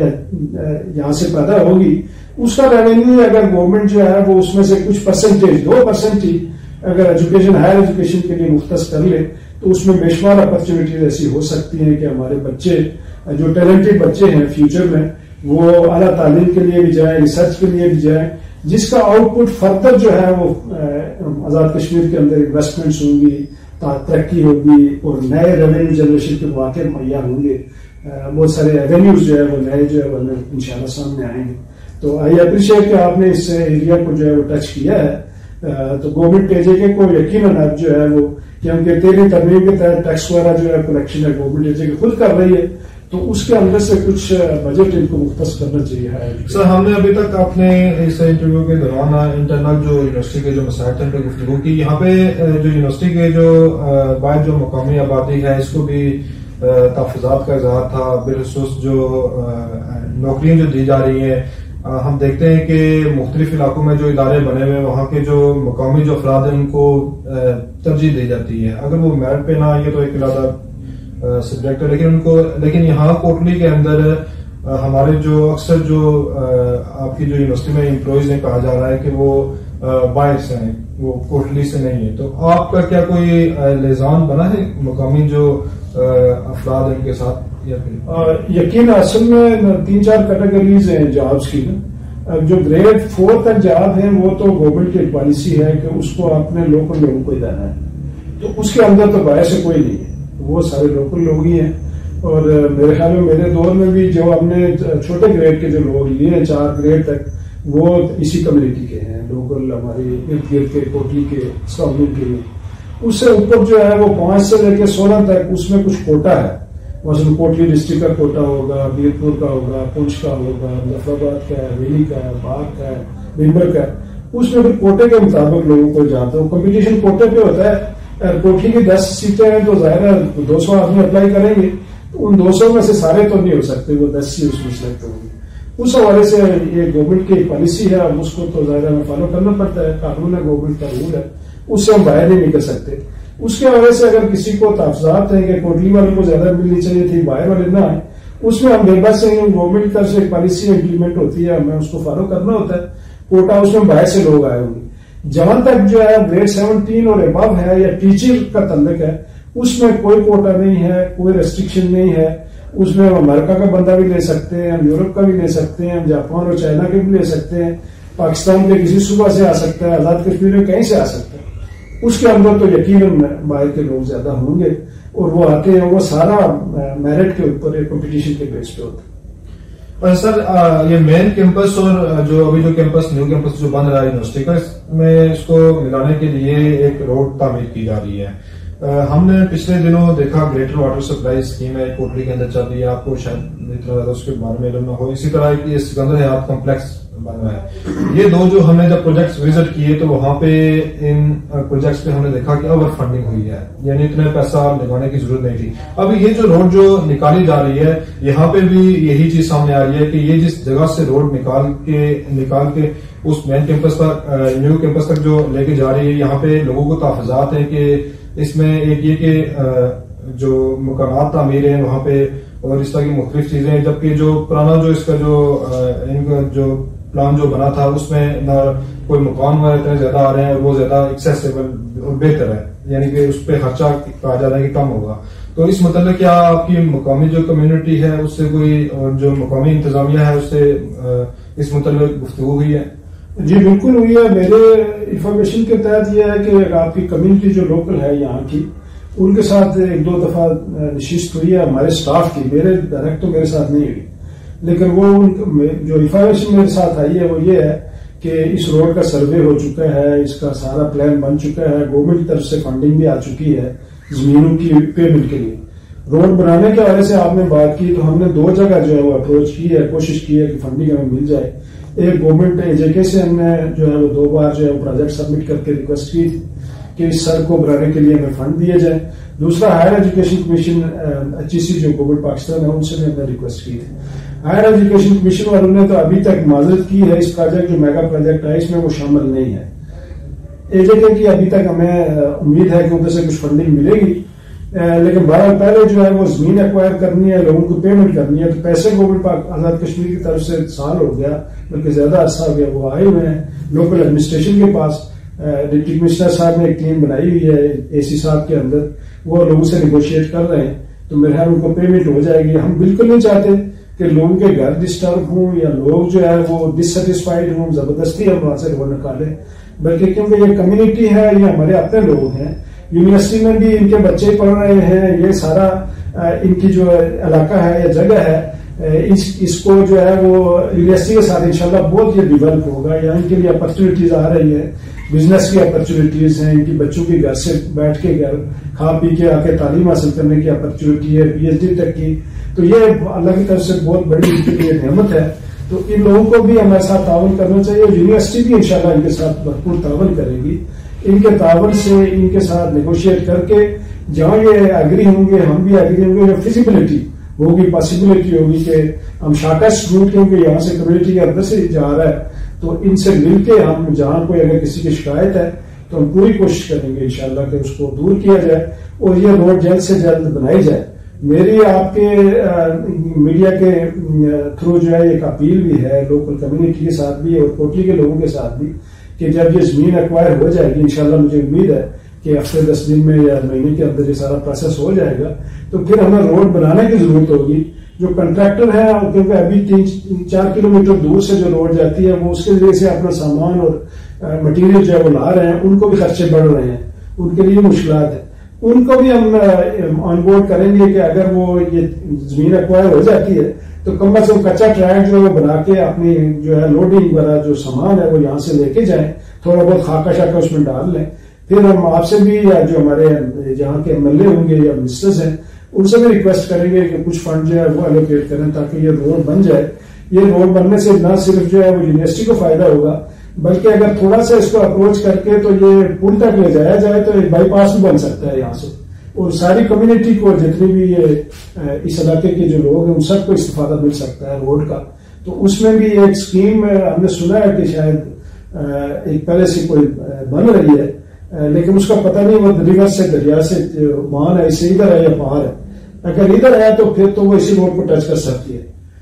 Speaker 2: یہاں سے پیدا ہوگی. اس کا ریونیو اگر گورنمنٹ جو ہے وہ اس میں سے کچھ پرسنٹیج دو پرسنٹ ہی اگر ایجوکیشن ہائر ایجوکیشن کے لیے مختص کر لے تو اس میں بے شمار اپرچونیٹیز ایسی ہو سکتی ہیں کہ ہمارے بچے جو ٹیلنٹڈ بچے ہیں فیوچر میں وہ اعلیٰ تعلیم کے لیے بھی جائیں, ریسرچ کے لیے بھی جائیں, جس کا آؤٹ پٹ فردر جو ہے وہ آزاد کشمیر کے اندر انویسٹمنٹس ہوں گی, ترقی ہوگی, اور نئے ریونیو جنریشن کے مواقع مہیا ہوں گے. بہت سارے ایونیوز جو ہے وہ نئے جو ہے وہ ان شاء اللہ سامنے آئیں گے. تو آئی اپریشیٹ کہ آپ نے اس ایریا کو جو ہے وہ ٹچ کیا ہے. تو گورنمنٹ ایجے کے کو یقیناً اب جو ہے وہ کیونکہ تیرہویں ترمیم کے تحت ٹیکس وغیرہ جو ہے کلیکشن ہے گورنمنٹ ایجے کے خود کر رہی ہے, تو اس کے اندر سے کچھ بجٹ ان کو مختص کرنا چاہیے.
Speaker 1: سر ہم نے ابھی تک اپنے اس انٹرویو کے دوران انٹرنل جو یونیورسٹی کے جو مسائل تھے ان پہ گفتگو کی. یہاں پہ جو یونیورسٹی کے جو باہر جو مقامی آبادی ہے اس کو بھی تحفظات کا اظہار تھا, بالخصوص جو نوکریاں جو دی جا رہی ہیں. ہم دیکھتے ہیں کہ مختلف علاقوں میں جو ادارے بنے ہوئے ہیں وہاں کے جو مقامی جو افراد ہیں ان کو ترجیح دی جاتی ہے, اگر وہ میرٹ پہ نہ آئے تو ایک علیحدہ سبجیکٹ ہے, لیکن ان کو لیکن یہاں کوٹلی کے اندر ہمارے جو اکثر جو آپ کی جو یونیورسٹی میں امپلائیز ہیں کہا جا رہا ہے کہ وہ باہر سے ہیں, وہ کوٹلی سے نہیں ہے. تو آپ کا کیا کوئی لحاظ بنا ہے مقامی جو افراد ان کے ساتھ؟
Speaker 2: یقین اصل میں تین چار کیٹیگریز ہیں جابس کی. جو گریڈ فور تک جاب ہیں وہ تو گورنمنٹ کی پالیسی ہے کہ اس کو اپنے لوکل لوگوں کو دینا ہے, تو اس کے اندر تو باہر سے کوئی نہیں ہے, وہ سارے لوکل لوگ ہی ہیں. اور میرے خیال میں میرے دور میں بھی جو ہم نے چھوٹے گریڈ کے جو لوگ لیے ہیں چار گریڈ تک وہ اسی کمیونٹی کے ہیں, لوکل ہماری ارد گرد کے کوٹلی کے سراؤنڈنگ کے. اس سے اوپر جو ہے وہ پانچ سے لے کے سولہ تک اس میں کچھ کوٹا ہے, مثلا کوٹلی ڈسٹرکٹ کا کوٹا ہوگا, بیرپور کا ہوگا, پونچھ کا ہوگا, مظفر آباد کا ہے, ویلی کا ہے, باغ کا ہے, بمبر کا ہے. اس میں پھر کوٹے کے مطابق لوگوں کو جاتا ہے. کمپٹیشن کوٹے پہ ہوتا ہے. کوٹلی کی دس سیٹیں ہیں تو ظاہر ہے دو سو آدمی اپلائی کریں گے, تو ان دو سو میں سے سارے تو نہیں ہو سکتے, وہ دس سی اس میں سلیکٹ ہوں گے. اس حوالے سے یہ گورنمنٹ کی پالیسی ہے, اب اس کو تو ظاہر ہمیں فالو کرنا پڑتا ہے, قانون ہے, گورنمنٹ کا رول ہے, اس سے ہم باہر نہیں نکل سکتے. اس کے حوالے سے اگر کسی کو تحفظات ہیں کہ کوٹلی والوں کو زیادہ ملنی چاہیے تھی, باہر والے نہ آئے, اس میں ہم بے بس ہیں. گورنمنٹ کی طرف سے ایک پالیسی امپلیمنٹ ہوتی ہے, ہمیں اس کو فالو کرنا ہوتا ہے. کوٹا اس میں باہر سے لوگ آئے ہوں گے. جہاں تک جو ہے گریڈ سیونٹین اور ابو ہے یا ٹیچر کا تعلق ہے, اس میں کوئی کوٹا نہیں ہے, کوئی ریسٹرکشن نہیں ہے. اس میں ہم امریکہ کا بندہ بھی لے سکتے ہیں, ہم یورپ کا بھی لے سکتے ہیں, ہم جاپان اور چائنا کے بھی لے سکتے ہیں, پاکستان کے کسی صوبہ سے آ سکتا ہے, آزاد کشمیر میں کہیں سے آ سکتا ہے. اس کے اندر تو یقیناً باہر کے لوگ زیادہ ہوں گے, اور وہ آتے ہیں, وہ سارا میرٹ کے اوپر ایک کمپٹیشن کے بیس پہ ہوتا ہے.
Speaker 1: اور سر یہ مین کیمپس اور جو ابھی جو کیمپس نیو کیمپس جو بن رہا ہے یونیورسٹی کا, اس میں اس کو ملانے کے لیے ایک روڈ تعمیر کی جا رہی ہے. ہم نے پچھلے دنوں دیکھا گریٹر واٹر سپلائی اسکیم ہے کوٹلی کے اندر چل رہی ہے, آپ کو شاید اتنا زیادہ اس کے بارے میں علم نہ ہو. اسی طرح یہ سکندر حیات کمپلیکس بن رہا ہے. یہ دو جو ہم نے جب پروجیکٹس وزٹ کیے تو وہاں پہ ان پروجیکٹس پہ ہم نے دیکھا کہ اوور فنڈنگ ہوئی ہے, یعنی اتنے پیسہ لگانے کی ضرورت نہیں تھی. اب یہ جو روڈ جو نکالی جا رہی ہے یہاں پہ بھی یہی چیز سامنے آ رہی ہے کہ یہ جس جگہ سے روڈ نکال کے نکال کے اس مین کیمپس تک نیو کیمپس تک جو لے کے جا رہی ہے, یہاں پہ لوگوں کو تحفظات ہیں کہ اس میں ایک یہ کہ جو مکانات تعمیر ہیں وہاں پہ اور اس طرح کی مختلف چیزیں, جبکہ جو پرانا جو اس کا جو ان کا جو پلان جو بنا تھا اس میں نہ کوئی مکان وغیرہ اتنے زیادہ آ رہے ہیں اور وہ زیادہ ایکسیسیبل اور بہتر ہے, یعنی کہ اس پہ خرچہ کہا جا رہا ہے کہ کم ہوگا. تو اس متعلق کیا آپ کی مقامی جو کمیونٹی ہے اس سے کوئی اور جو مقامی انتظامیہ ہے اس سے اس متعلق گفتگو ہوئی ہے؟
Speaker 2: جی بالکل ہوئی ہے. میرے انفارمیشن کے تحت یہ ہے کہ آپ کی کمیونٹی جو لوکل ہے یہاں کی, ان کے ساتھ ایک دو دفعہ نشست ہوئی ہے ہمارے سٹاف کی. میرے ڈائریکٹ تو میرے ساتھ نہیں ہوئی, لیکن وہ جو انفارمیشن میرے ساتھ آئی ہے وہ یہ ہے کہ اس روڈ کا سروے ہو چکا ہے, اس کا سارا پلان بن چکا ہے, گورنمنٹ کی طرف سے فنڈنگ بھی آ چکی ہے زمینوں کی پیمنٹ کے لیے. روڈ بنانے کے حوالے سے آپ نے بات کی تو ہم نے دو جگہ جو ہے وہ اپروچ کی ہے, کوشش کی ہے کہ فنڈنگ ہمیں مل جائے. ایک گورنمنٹ جے کے سے ہم نے جو ہے وہ دو بار جو ہے وہ پروجیکٹ سبمٹ کر کے ریکویسٹ کی تھی کہ اس سڑک کو بنانے کے لیے ہمیں فنڈ دیے جائے. دوسرا higher education commission H E C جو گورنمنٹ پاکستان ہے ان سے بھی ہم نے ریکویسٹ کی تھی. ہائر ایجوکیشن کمیشن والوں نے تو ابھی تک معذرت کی ہے, اس پروجیکٹ جو میگا پروجیکٹ ہے اس میں وہ شامل نہیں ہے. اے جے کے کی ابھی تک ہمیں امید ہے کہ ادھر سے کچھ فنڈنگ ملے گی, لیکن بہرحال پہلے جو ہے وہ زمین ایکوائر کرنی ہے, لوگوں کو پیمنٹ کرنی ہے. تو پیسے گورنمنٹ آزاد کشمیر کی طرف سے سال ہو گیا بلکہ زیادہ عرصہ ہو گیا وہ آئے ہوئے ہیں لوکل ایڈمنسٹریشن کے پاس. ڈپٹی کمشنر صاحب نے ایک ٹیم بنائی ہوئی ہے اے سی صاحب کے اندر, وہ لوگوں سے نیگوشیٹ کر رہے ہیں. تو میرے خیال ان کو پیمنٹ ہو جائے گی. ہم بالکل نہیں چاہتے کہ لوگوں کے گھر ڈسٹرب ہوں یا لوگ جو ہے وہ ڈسسٹسفائڈ ہوں, زبردستی ہم وہاں سے روڈ نکالیں, بلکہ کیونکہ یہ کمیونٹی ہے, یہ ہمارے اپنے لوگ ہیں. یونیورسٹی میں بھی ان کے بچے پڑھ رہے ہیں, یہ سارا ان کی جو علاقہ ہے یا جگہ ہے, اس اس کو جو ہے وہ یونیورسٹی کے ساتھ انشاءاللہ بہت یہ ڈیولپ ہوگا. یا ان کے لیے اپرچونیٹیز آ رہی ہیں, بزنس کی اپرچونیٹیز ہیں, ان کی بچوں کی گھر سے بیٹھ کے گھر کھا پی کے آ کے تعلیم حاصل کرنے کی اپرچونیٹی ہے, پی ایچ ڈی تک کی. تو یہ اللہ کی طرف سے بہت بڑی ان کے لیے نعمت ہے. تو ان لوگوں کو بھی ہمارے ساتھ تعاون کرنا چاہیے, اور یونیورسٹی بھی انشاءاللہ ان کے ساتھ بھرپور تعاون کرے گی. ان کے تعاون سے ان کے ساتھ نیگوشیٹ کر کے جہاں یہ ایگری ہوں گے, ہم بھی ایگری ہوں گے, فزیبلٹی ہوگی, پاسبلٹی ہوگی کہ ہم شاکر اسٹوڈنٹ کیونکہ یہاں سے کمیونٹی کے اندر سے جا رہا ہے, تو ان سے مل کے ہم جہاں کوئی اگر کسی کی شکایت ہے تو ہم پوری کوشش کریں گے انشاءاللہ کہ اس کو دور کیا جائے اور یہ روڈ جلد سے جلد بنائی جائے. میری آپ کے میڈیا کے تھرو جو ہے ایک اپیل بھی ہے لوکل کمیونٹی کے ساتھ بھی اور کوٹلی کے لوگوں کے ساتھ بھی کہ جب یہ زمین ایکوائر ہو جائے گی, انشاءاللہ مجھے امید ہے کہ ہفتے دس دن میں یا مہینے کے اندر یہ سارا پروسیس ہو جائے گا, تو پھر ہمیں روڈ بنانے کی ضرورت ہوگی. جو کنٹریکٹر ہے کیونکہ ابھی تین چار کلو میٹر دور سے جو روڈ جاتی ہے وہ اس کے ذریعے سے اپنا سامان اور مٹیریل جو ہے وہ لا رہے ہیں, ان کو بھی خرچے بڑھ رہے ہیں, ان کے لیے مشکلات ہے. ان کو بھی ہم آن بورڈ کریں گے کہ اگر وہ یہ زمین ایکوائر ہو جاتی ہے تو کم از کم کچا ٹریک جو ہے وہ بنا کے اپنی جو ہے لوڈنگ والا جو سامان ہے وہ یہاں سے لے کے جائیں, تھوڑا بہت خاکہ شاکہ اس میں ڈال لیں. پھر ہم آپ سے بھی یا جو ہمارے جہاں کے ایم ایل اے ہوں گے یا منسٹرز ہیں ان سے بھی ریکویسٹ کریں گے کہ کچھ فنڈ جو ہے وہ الوکیٹ کریں تاکہ یہ روڈ بن جائے. یہ روڈ بننے سے نہ صرف جو ہے وہ یونیورسٹی کو فائدہ ہوگا بلکہ اگر تھوڑا سا اس کو اپروچ کر کے تو یہ پل تک لے جایا جائے تو ایک بائی پاس بھی بن سکتا ہے یہاں سے, اور ساری کمیونٹی کو جتنی بھی یہ اس علاقے کے جو لوگ ہیں ان سب کو استفادہ مل سکتا ہے روڈ کا. تو اس میں بھی ایک اسکیم ہم نے سنا ہے کہ شاید ایک پہلے سے کوئی بن رہی ہے, لیکن اس کا پتہ نہیں وہ ریور سے دریا سے مان ہے, اسے ادھر ہے یا باہر ہے. اگر ادھر ہے تو پھر تو وہ اسی روڈ کو ٹچ کر سکتی ہے.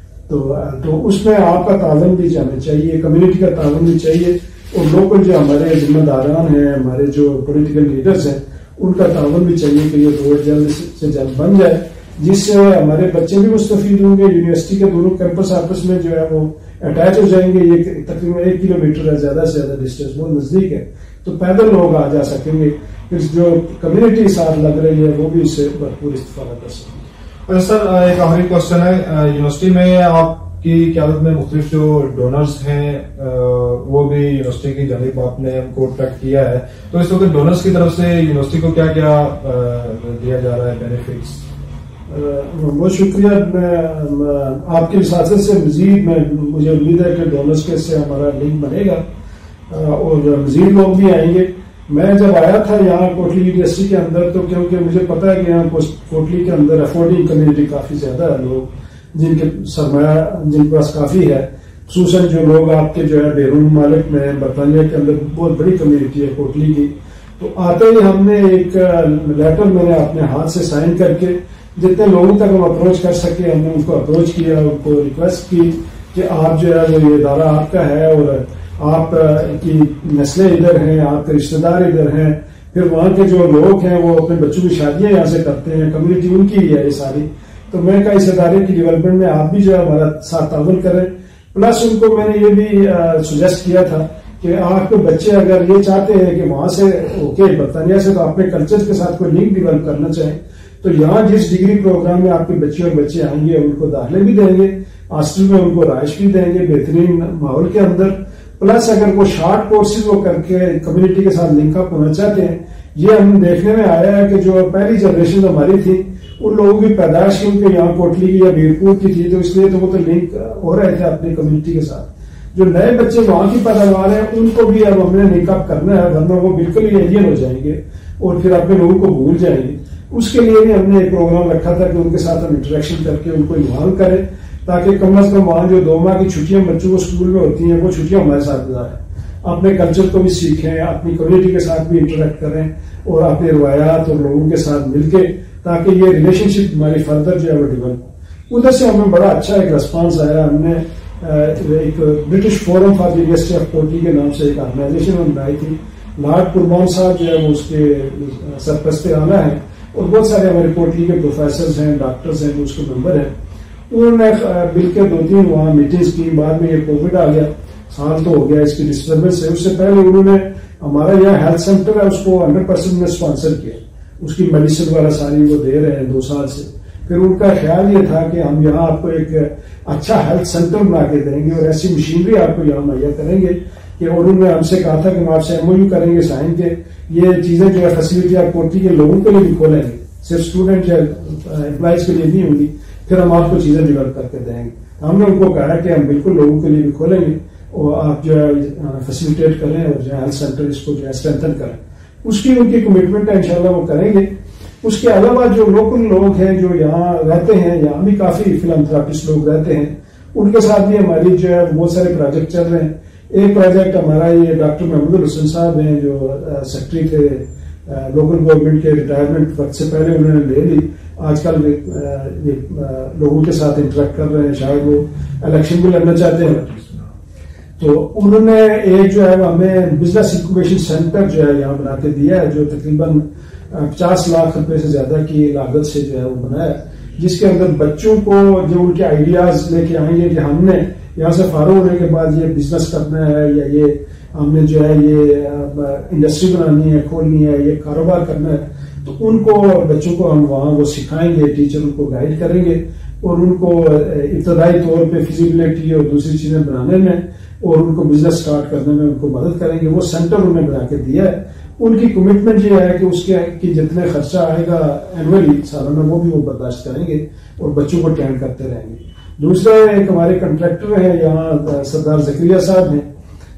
Speaker 2: تو تو اس میں آپ کا تعاون بھی جانا چاہیے, کمیونٹی کا تعاون بھی چاہیے, اور لوکل جو ہمارے ذمہ داران ہیں, ہمارے جو پولیٹیکل لیڈرز ہیں ان کا تعاون بھی چاہیے کہ یہ روڈ جلد سے جلد بن جائے, جس سے ہمارے بچے بھی مستفید ہوں گے. یونیورسٹی کے دونوں کیمپس آپس میں جو ہے وہ اٹیچ ہو جائیں گے. یہ تقریباً ایک کلو میٹر ہے زیادہ سے زیادہ ڈسٹینس, بہت نزدیک ہے, تو پیدل لوگ آ جا سکیں گے. پھر جو کمیونٹی ساتھ لگ رہی ہے وہ بھی اس سے بھرپور استفادہ کر سکیں.
Speaker 1: اچھا سر, ایک آخری کوشچن ہے, یونیورسٹی میں آپ کی قیادت میں مختلف جو ڈونرز ہیں وہ بھی یونیورسٹی کی جانب آپ نے ہم کو ٹریک کیا ہے, تو اس وقت ڈونرز کی طرف سے یونیورسٹی کو کیا کیا دیا جا رہا ہے بینیفٹس؟
Speaker 2: بہت شکریہ. آپ کی وساطت سے مزید میں مجھے امید ہے کہ ڈونرز کے سے ہمارا لنک بنے گا اور مزید لوگ بھی آئیں گے. میں جب آیا تھا یہاں کوٹلی یونیورسٹی کے اندر تو کیونکہ مجھے پتا ہے کہ یہاں کوٹلی کے اندر افورڈنگ کمیونٹی کافی زیادہ ہے, لوگ جن کے سرمایہ جن کے پاس کافی ہے, خصوصاً جو لوگ آپ کے جو ہے بیرون ممالک میں برطانیہ کے اندر بہت بڑی کمیونٹی ہے کوٹلی کی. تو آتے ہی ہم نے ایک لیٹر میں نے اپنے ہاتھ سے سائن کر کے جتنے لوگوں تک ہم اپروچ کر سکے ہم نے ان کو اپروچ کیا, ان کو ریکویسٹ کی کہ آپ جو ہے وہ یہ ادارہ آپ کا ہے اور آپ کی نسلیں ادھر ہیں, آپ کے رشتے دار ادھر ہیں, پھر وہاں کے جو لوگ ہیں وہ اپنے بچوں کی شادیاں یہاں سے کرتے ہیں, کمیونٹی ان کی ہی ہے یہ ساری. تو میں کہا اس ادارے کی ڈیولپمنٹ میں آپ بھی جو ہے ہمارا ساتھ تعاون کریں. پلس ان کو میں نے یہ بھی سجیسٹ کیا تھا کہ آپ کے بچے اگر یہ چاہتے ہیں کہ وہاں سے اوکے برطانیہ سے تو اپنے کلچر کے ساتھ کوئی لنک ڈیولپ کرنا چاہیں تو یہاں جس ڈگری پروگرام میں آپ کے بچے اور بچے آئیں گے ان کو داخلے بھی دیں گے, ہاسٹل میں ان کو رہائش بھی دیں گے بہترین ماحول کے اندر. پلس اگر وہ شارٹ کورسز وہ کر کے کمیونٹی کے ساتھ لنک اپ ہونا چاہتے ہیں, یہ ہم دیکھنے میں آیا ہے کہ جو پہلی جنریشن ہماری تھی ان لوگوں کی پیدائش کیونکہ یہاں کوٹلی کی یا بیرپور کی تھی تو اس لیے تو وہ تو لنک ہو رہے تھے اپنی کمیونٹی کے ساتھ. جو نئے بچے وہاں کی پیداوار ہیں ان کو بھی اب ہم نے لنک اپ کرنا ہے, ورنہ وہ بالکل ہی ایلین ہو جائیں گے اور پھر اپنے لوگوں کو بھول جائیں گے. اس کے لیے بھی ہم نے ایک پروگرام رکھا تھا کہ ان کے ساتھ ہم انٹریکشن کر کے ان کو انوالو کریں تاکہ کم از کم وہاں جو دو ماہ کی چھٹیاں بچوں کو اسکول میں ہوتی ہیں وہ چھٹیاں ہمارے ساتھ گزاریں, اپنے کلچر کو بھی سیکھیں, اپنی کمیونٹی کے ساتھ بھی انٹریکٹ کریں اور اپنے روایات اور لوگوں کے ساتھ مل کے تاکہ یہ ریلیشن شپ ہماری فردر جو ہے وہ ڈیولپ ہو. ادھر سے ہمیں بڑا اچھا ایک ریسپانس آیا. ہم نے ایک British forum for university of Kotli کے نام سے ایک آرگنائزیشن بنائی تھی. لارڈ قربان صاحب جو ہے وہ اس کے سرپرست آنا ہے اور بہت سارے ہمارے کوٹلی کے پروفیسرز ہیں, ڈاکٹرز ہیں جو اس کے ممبر ہیں. انہوں نے مل کے دو تین وہاں میٹنگز کی. بعد میں یہ کووڈ آ گیا, سال تو ہو گیا اس کی ڈسٹربنس ہے. اس سے پہلے انہوں نے ہمارا یہاں ہیلتھ سینٹر ہے اس کو ہنڈریڈ پرسینٹ میں اسپانسر کیا, اس کی میڈیسن والا ساری وہ دے رہے ہیں دو سال سے. پھر ان کا خیال یہ تھا کہ ہم یہاں آپ کو ایک اچھا ہیلتھ سینٹر بنا کے دیں گے اور ایسی مشینری آپ کو یہاں مہیا کریں گے کہ اور انہوں نے ہم سے کہا تھا کہ ہم آپ سے ایم او یو کریں گے سائن کے یہ چیزیں جو ہے فیسلٹی آپ کوٹلی کے لوگوں کے لیے بھی کھولیں گے, صرف اسٹوڈنٹ یا امپلائیز کے لیے نہیں ہوگی, پھر ہم آپ کو چیزیں ڈیولپ کر کے دیں گے. ہم نے ان کو کہا کہ ہم بالکل لوگوں کے لیے بھی کھولیں گے اور آپ جو ہے فیسلٹیٹ کریں اور جو ہے ہیلتھ سینٹر اس کو جو ہے اسٹرینتھن کریں. اس کی ان کی کمٹمنٹ ہے, انشاءاللہ وہ کریں گے. اس کے علاوہ جو لوکل لوگ ہیں جو یہاں رہتے ہیں, یہاں بھی کافی فلانتھراپسٹ لوگ رہتے ہیں, ان کے ساتھ بھی ہماری جو ہے بہت سارے پروجیکٹ چل رہے ہیں. ایک پروجیکٹ ہمارا یہ ڈاکٹر محمود الحسن صاحب ہیں جو سیکرٹری تھے لوکل گورنمنٹ کے, ریٹائرمنٹ وقت سے پہلے انہوں نے لے لی, آج کل لوگوں کے ساتھ انٹریکٹ کر رہے ہیں, شاید وہ الیکشن بھی لڑنا چاہتے ہیں. تو انہوں نے ایک جو ہے ہمیں بزنس انکوبیشن سینٹر جو ہے یہاں بنا کے دیا ہے, جو تقریباً پچاس لاکھ روپے سے زیادہ کی لاگت سے جو ہے وہ بنایا, جس کے اندر بچوں کو جو ان کے آئیڈیاز لے کے آئیں گے کہ ہم نے یہاں سے فارغ ہونے کے بعد یہ بزنس کرنا ہے یا یہ ہم نے جو ہے یہ انڈسٹری بنانی ہے, کھولنی ہے, یہ کاروبار کرنا ہے, تو ان کو بچوں کو ہم وہاں وہ سکھائیں گے, ٹیچر ان کو گائیڈ کریں گے اور ان کو ابتدائی طور پہ فیزیبلٹی اور دوسری چیزیں بنانے میں اور ان کو بزنس سٹارٹ کرنے میں ان کو مدد کریں گے. وہ سینٹر انہوں نے بنا کے دیا ہے. ان کی کمٹمنٹ یہ ہے کہ اس کے کی جتنے خرچہ آئے گا اینولی سالانہ وہ بھی وہ برداشت کریں گے اور بچوں کو ٹرین کرتے رہیں گے. دوسرا ایک ہمارے کنٹریکٹر ہیں یہاں سردار زکریا صاحب ہیں,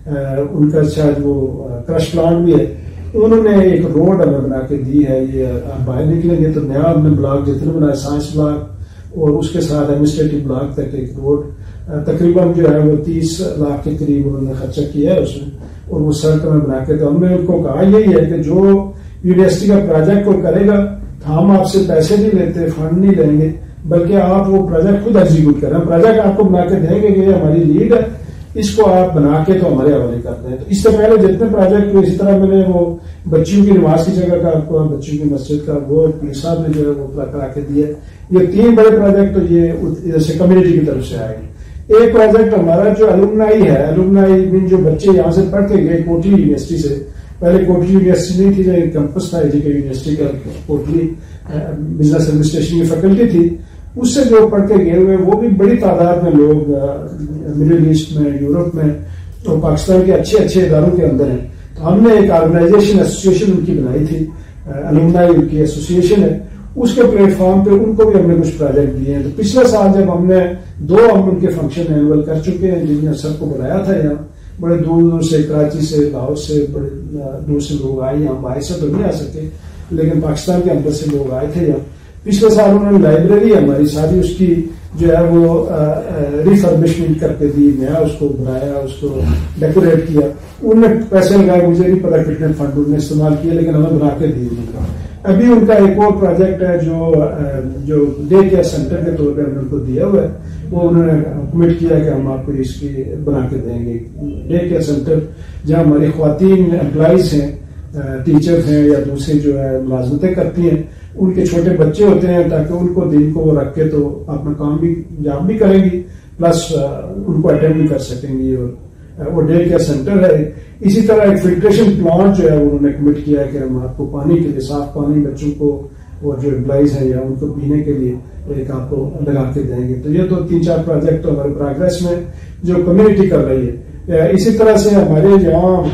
Speaker 2: ان کا شاید وہ کرش پلانٹ بھی ہے, انہوں نے ایک روڈ ہمیں بنا کے دی ہے. یہ آپ باہر نکلیں گے تو نیا ہم نے بلاک جتنے بنایا, سائنس بلاک اور اس کے ساتھ ایڈمنسٹریٹو بلاک تک ایک روڈ تقریباً جو ہے وہ تیس لاکھ کے قریب انہوں نے خرچہ کیا ہے اس میں, اور وہ سڑک میں بنا کے. تو ہم نے ان کو کہا یہی ہے کہ جو یونیورسٹی کا پروجیکٹ کو کرے گا ہم آپ سے پیسے نہیں لیتے, فنڈ نہیں لیں گے, بلکہ آپ وہ پروجیکٹ خود ایگزیکیوٹ کریں. پروجیکٹ آپ کو بنا کے دیں گے کہ یہ ہماری لیڈ ہے, اس کو آپ بنا کے تو ہمارے حوالے کرتے ہیں. تو اس سے پہلے جتنے پروجیکٹ ہوئے, اسی طرح میں نے وہ بچیوں کی نماز کی جگہ کا آپ کو, بچیوں کی مسجد کا وہ پولیس صاحب نے جو ہے وہ کرا کے دیا. یہ تین بڑے پروجیکٹ تو یہ ادھر سے کمیونٹی کی طرف سے آئے گی. ایک پروجیکٹ ہمارا جو الومنائی ہے, الومنائی مین جو بچے یہاں سے پڑھ کے گئے کوٹلی یونیورسٹی سے, پہلے کوٹلی یونیورسٹی نہیں تھی, جو کیمپس تھا ایجی کے یونیورسٹی کا, کوٹلی بزنس ایڈمنسٹریشن کی فیکلٹی تھی, اس سے جو پڑھ کے گئے ہوئے وہ بھی بڑی تعداد میں لوگ مڈل ایسٹ میں, یورپ میں اور پاکستان کے اچھے اچھے اداروں کے اندر ہیں. تو ہم نے ایک آرگنائزیشن ایسوسیشن ان کی بنائی تھی, الومنائی ان کی ایسوسیشن ہے, اس کے پلیٹ فارم پہ ان کو بھی ہم نے کچھ پروجیکٹ دیے ہیں. تو پچھلے سال جب ہم نے دو ہم ان کے فنکشن اینول کر چکے ہیں, جن نے سب کو بلایا تھا یہاں, بڑے دور دور سے, کراچی سے, لاہور سے, بڑے دور سے لوگ آئے. یہاں باہر سے تو نہیں آ سکے لیکن پاکستان کے اندر سے لوگ آئے تھے یہاں. پچھلے سال انہوں نے لائبریری ہماری ساری اس کی جو ہے وہ ریفربشمنٹ کر کے دی, نیا اس کو بنایا, اس کو ڈیکوریٹ کیا. انہوں نے پیسے لگائے, مجھے نہیں پتا کتنے فنڈ انہوں نے استعمال کیے, لیکن ہمیں بنا کے دی. ابھی ان کا ایک اور پروجیکٹ ہے جو جو ڈے کیئر سینٹر کے طور پہ ہم نے ان کو دیا ہوا ہے, وہ انہوں نے کمٹ کیا کہ ہم آپ کو اس کی بنا کے دیں گے. ڈے کیئر سینٹر جہاں ہماری خواتین امپلائیز ہیں, ٹیچر ہیں یا دوسرے جو ہے ملازمتیں کرتی ہیں, ان کے چھوٹے بچے ہوتے ہیں, تاکہ ان کو دن کو وہ رکھ کے تو اپنا کام بھی جاب بھی کریں گی, پلس ان کو اٹینڈ بھی کر سکیں گی. اور وہ ڈے کیئر سینٹر ہے. اسی طرح ایک فلٹریشن پلانٹ جو ہے انہوں نے کمٹ کیا ہے کہ ہم آپ کو پانی کے لیے, صاف پانی بچوں کو اور جو امپلائیز ہیں یا ان کو پینے کے لیے ایک آپ کو لگا کے دیں گے. تو یہ تو تین چار پروجیکٹ ہمارے پروگرس میں جو کمیونٹی کر رہی ہے. اسی طرح سے ہمارے یہاں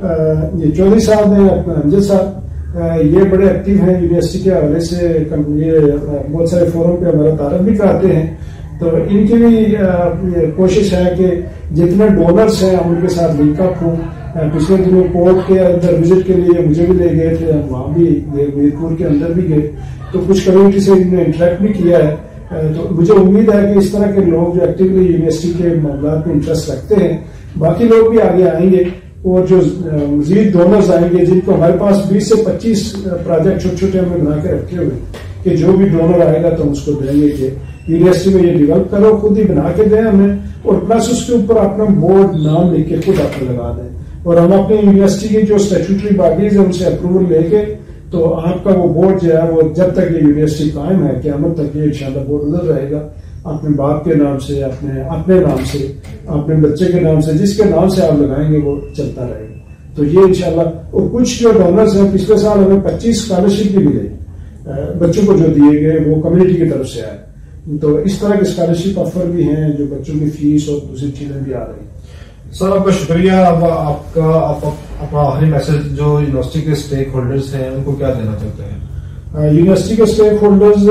Speaker 2: یہ چودھری صاحب ہیں, اپنا امجد صاحب, یہ بڑے ایکٹیو ہیں یونیورسٹی کے حوالے سے, یہ بہت سارے فورم پہ ہمارا تعارف بھی کراتے ہیں. تو ان کی بھی کوشش ہے کہ جتنے ڈونرز ہیں ہم ان کے ساتھ لنک اپ ہوں. پچھلے دنوں پورٹ کے اندر وزٹ کے لیے مجھے بھی لے گئے تھے, ہم وہاں بھی گئے, میرپور کے اندر بھی گئے, تو کچھ کمیونٹی سے انہوں نے انٹریکٹ بھی کیا ہے. تو مجھے امید ہے کہ اس طرح کے لوگ جو ایکٹیولی یونیورسٹی کے معاملات میں انٹرسٹ رکھتے ہیں, باقی لوگ بھی آگے آئیں گے, اور جو مزید ڈونرز آئیں گے, جن کو ہمارے پاس بیس سے پچیس پروجیکٹ چھوٹے چھوٹے ہم نے بنا کے رکھے ہوئے کہ جو بھی ڈونر آئے گا تو ہم اس کو دیں گے کہ یونیورسٹی میں یہ ڈیولپ کرو, خود ہی بنا کے دیں ہمیں, اور پلس اس کے اوپر اپنا بورڈ نام لکھ کے خود آپ کو لگا دیں. اور ہم اپنی یونیورسٹی کی جو اسٹیچوٹری باڈیز ہیں ان سے اپروول لے کے, تو آپ کا وہ بورڈ جو ہے وہ جب تک یہ یونیورسٹی قائم ہے قیامت تک یہ انشاءاللہ بورڈ ادھر رہے گا, اپنے باپ کے نام سے, اپنے اپنے نام سے, اپنے بچے کے نام سے, جس کے نام سے آپ لگائیں گے وہ چلتا رہے گا. تو یہ انشاءاللہ. اور کچھ جو ڈونرز ہیں, پچھلے سال ہمیں پچیس اسکالرشپ بھی ملے, بچوں کو جو دیے گئے وہ کمیونٹی کی طرف سے آئے. تو اس طرح کے اسکالرشپ آفر بھی ہیں جو بچوں کی فیس اور دوسری چیزیں بھی آ رہی ہیں.
Speaker 1: سر آپ کا شکریہ. اب آپ کا اپنا آخری میسج جو یونیورسٹی کے اسٹیک ہولڈرز ہیں ان کو کیا دینا چاہتے ہیں؟
Speaker 2: یونیورسٹی کے اسٹیک ہولڈرز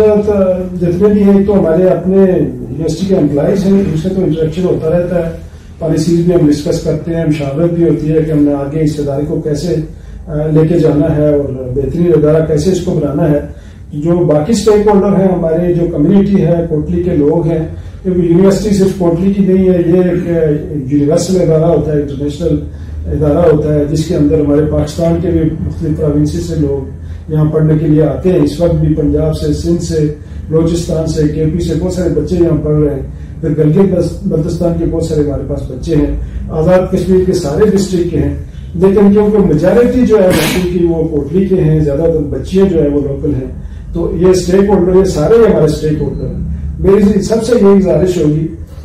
Speaker 2: جتنے بھی ہیں تو ہمارے اپنے یونیورسٹی کے امپلائیز ہیں، ان سے تو انٹریکشن ہوتا رہتا ہے، پالیسیز بھی ہم ڈسکس کرتے ہیں، مشاورت بھی ہوتی ہے کہ ہم نے آگے اس ادارے کو کیسے لے کے جانا ہے اور بہترین ادارہ کیسے اس کو بنانا ہے. جو باقی اسٹیک ہولڈر ہیں ہمارے جو کمیونٹی ہے کوٹلی کے لوگ ہیں، کیونکہ یونیورسٹی صرف کوٹلی کی نہیں ہے، یہ ایک یونیورسل ادارہ ہوتا ہے، انٹرنیشنل ادارہ ہوتا ہے جس کے اندر ہمارے پاکستان کے بھی مختلف پروونسز سے لوگ یہاں پڑھنے کے لیے آتے ہیں. اس وقت بھی پنجاب سے، سندھ سے، بلوچستان سے، کے پی سے بہت سارے بچے یہاں پڑھ رہے ہیں. پھر گلگت بلتستان کے بہت سارے ہمارے پاس بچے ہیں، آزاد کشمیر کے سارے ڈسٹرکٹ کے ہیں، لیکن کیونکہ میجارٹی جو ہے بچوں کی وہ کوٹلی کے ہیں، زیادہ تر بچیاں جو ہے وہ لوکل ہیں. تو یہ اسٹیک ہولڈر یہ سارے ہمارے اسٹیک ہولڈر ہیں. میری سب سے یہی گزارش ہوگی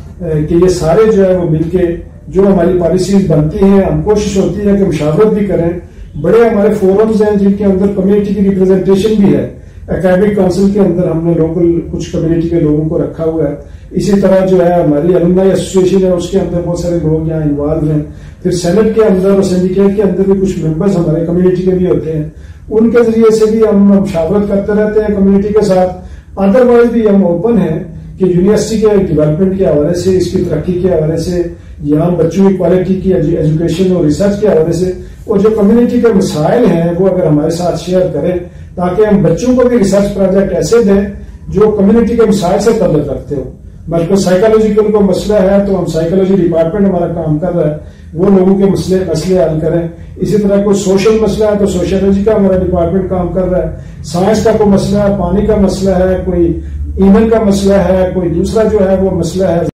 Speaker 2: کہ یہ سارے جو ہے وہ مل کے جو ہماری پالیسیز بنتی ہیں، ہم کوشش ہوتی ہے کہ مشاورت بھی کریں. بڑے ہمارے فورمز ہیں جن کے اندر کمیونٹی کی ریپرزنٹیشن بھی ہے. اکیڈمک کونسل کے اندر ہم نے لوکل کچھ کمیونٹی کے لوگوں کو رکھا ہوا ہے. اسی طرح جو ہے ہماری الومنائی ایسوسیشن ہے، اس کے اندر بہت سارے لوگ یہاں انوالو ہیں. پھر سینٹ کے اندر اور سنڈیکیٹ کے اندر بھی کچھ ممبرز ہمارے کمیونٹی کے بھی ہوتے ہیں. ان کے ذریعے سے بھی ہم مشاورت کرتے رہتے ہیں کمیونٹی کے ساتھ. ادر وائز بھی ہم اوپن ہیں کہ یونیورسٹی کے ڈیولپمنٹ کے حوالے سے، اس کی ترقی کے حوالے سے، یہاں بچوں کی کوالٹی کی ایجوکیشن اور ریسرچ کے حوالے سے، اور جو کمیونٹی کے مسائل ہیں وہ اگر ہمارے ساتھ شیئر کریں تاکہ ہم بچوں کو بھی ریسرچ پروجیکٹ ایسے دیں جو کمیونٹی کے مسائل سے تعلق رکھتے ہو. بلکہ سائیکالوجیکل کو مسئلہ ہے تو ہم سائیکالوجی ڈپارٹمنٹ ہمارا کام کر رہا ہے، وہ لوگوں کے مسئلے مسئلے حل کریں. اسی طرح کوئی سوشل مسئلہ ہے تو سوشیالوجی کا ہمارا ڈپارٹمنٹ کام کر رہا ہے. سائنس کا کوئی مسئلہ ہے، پانی کا مسئلہ ہے، کوئی ایندھن کا مسئلہ ہے، کوئی دوسرا جو ہے وہ مسئلہ ہے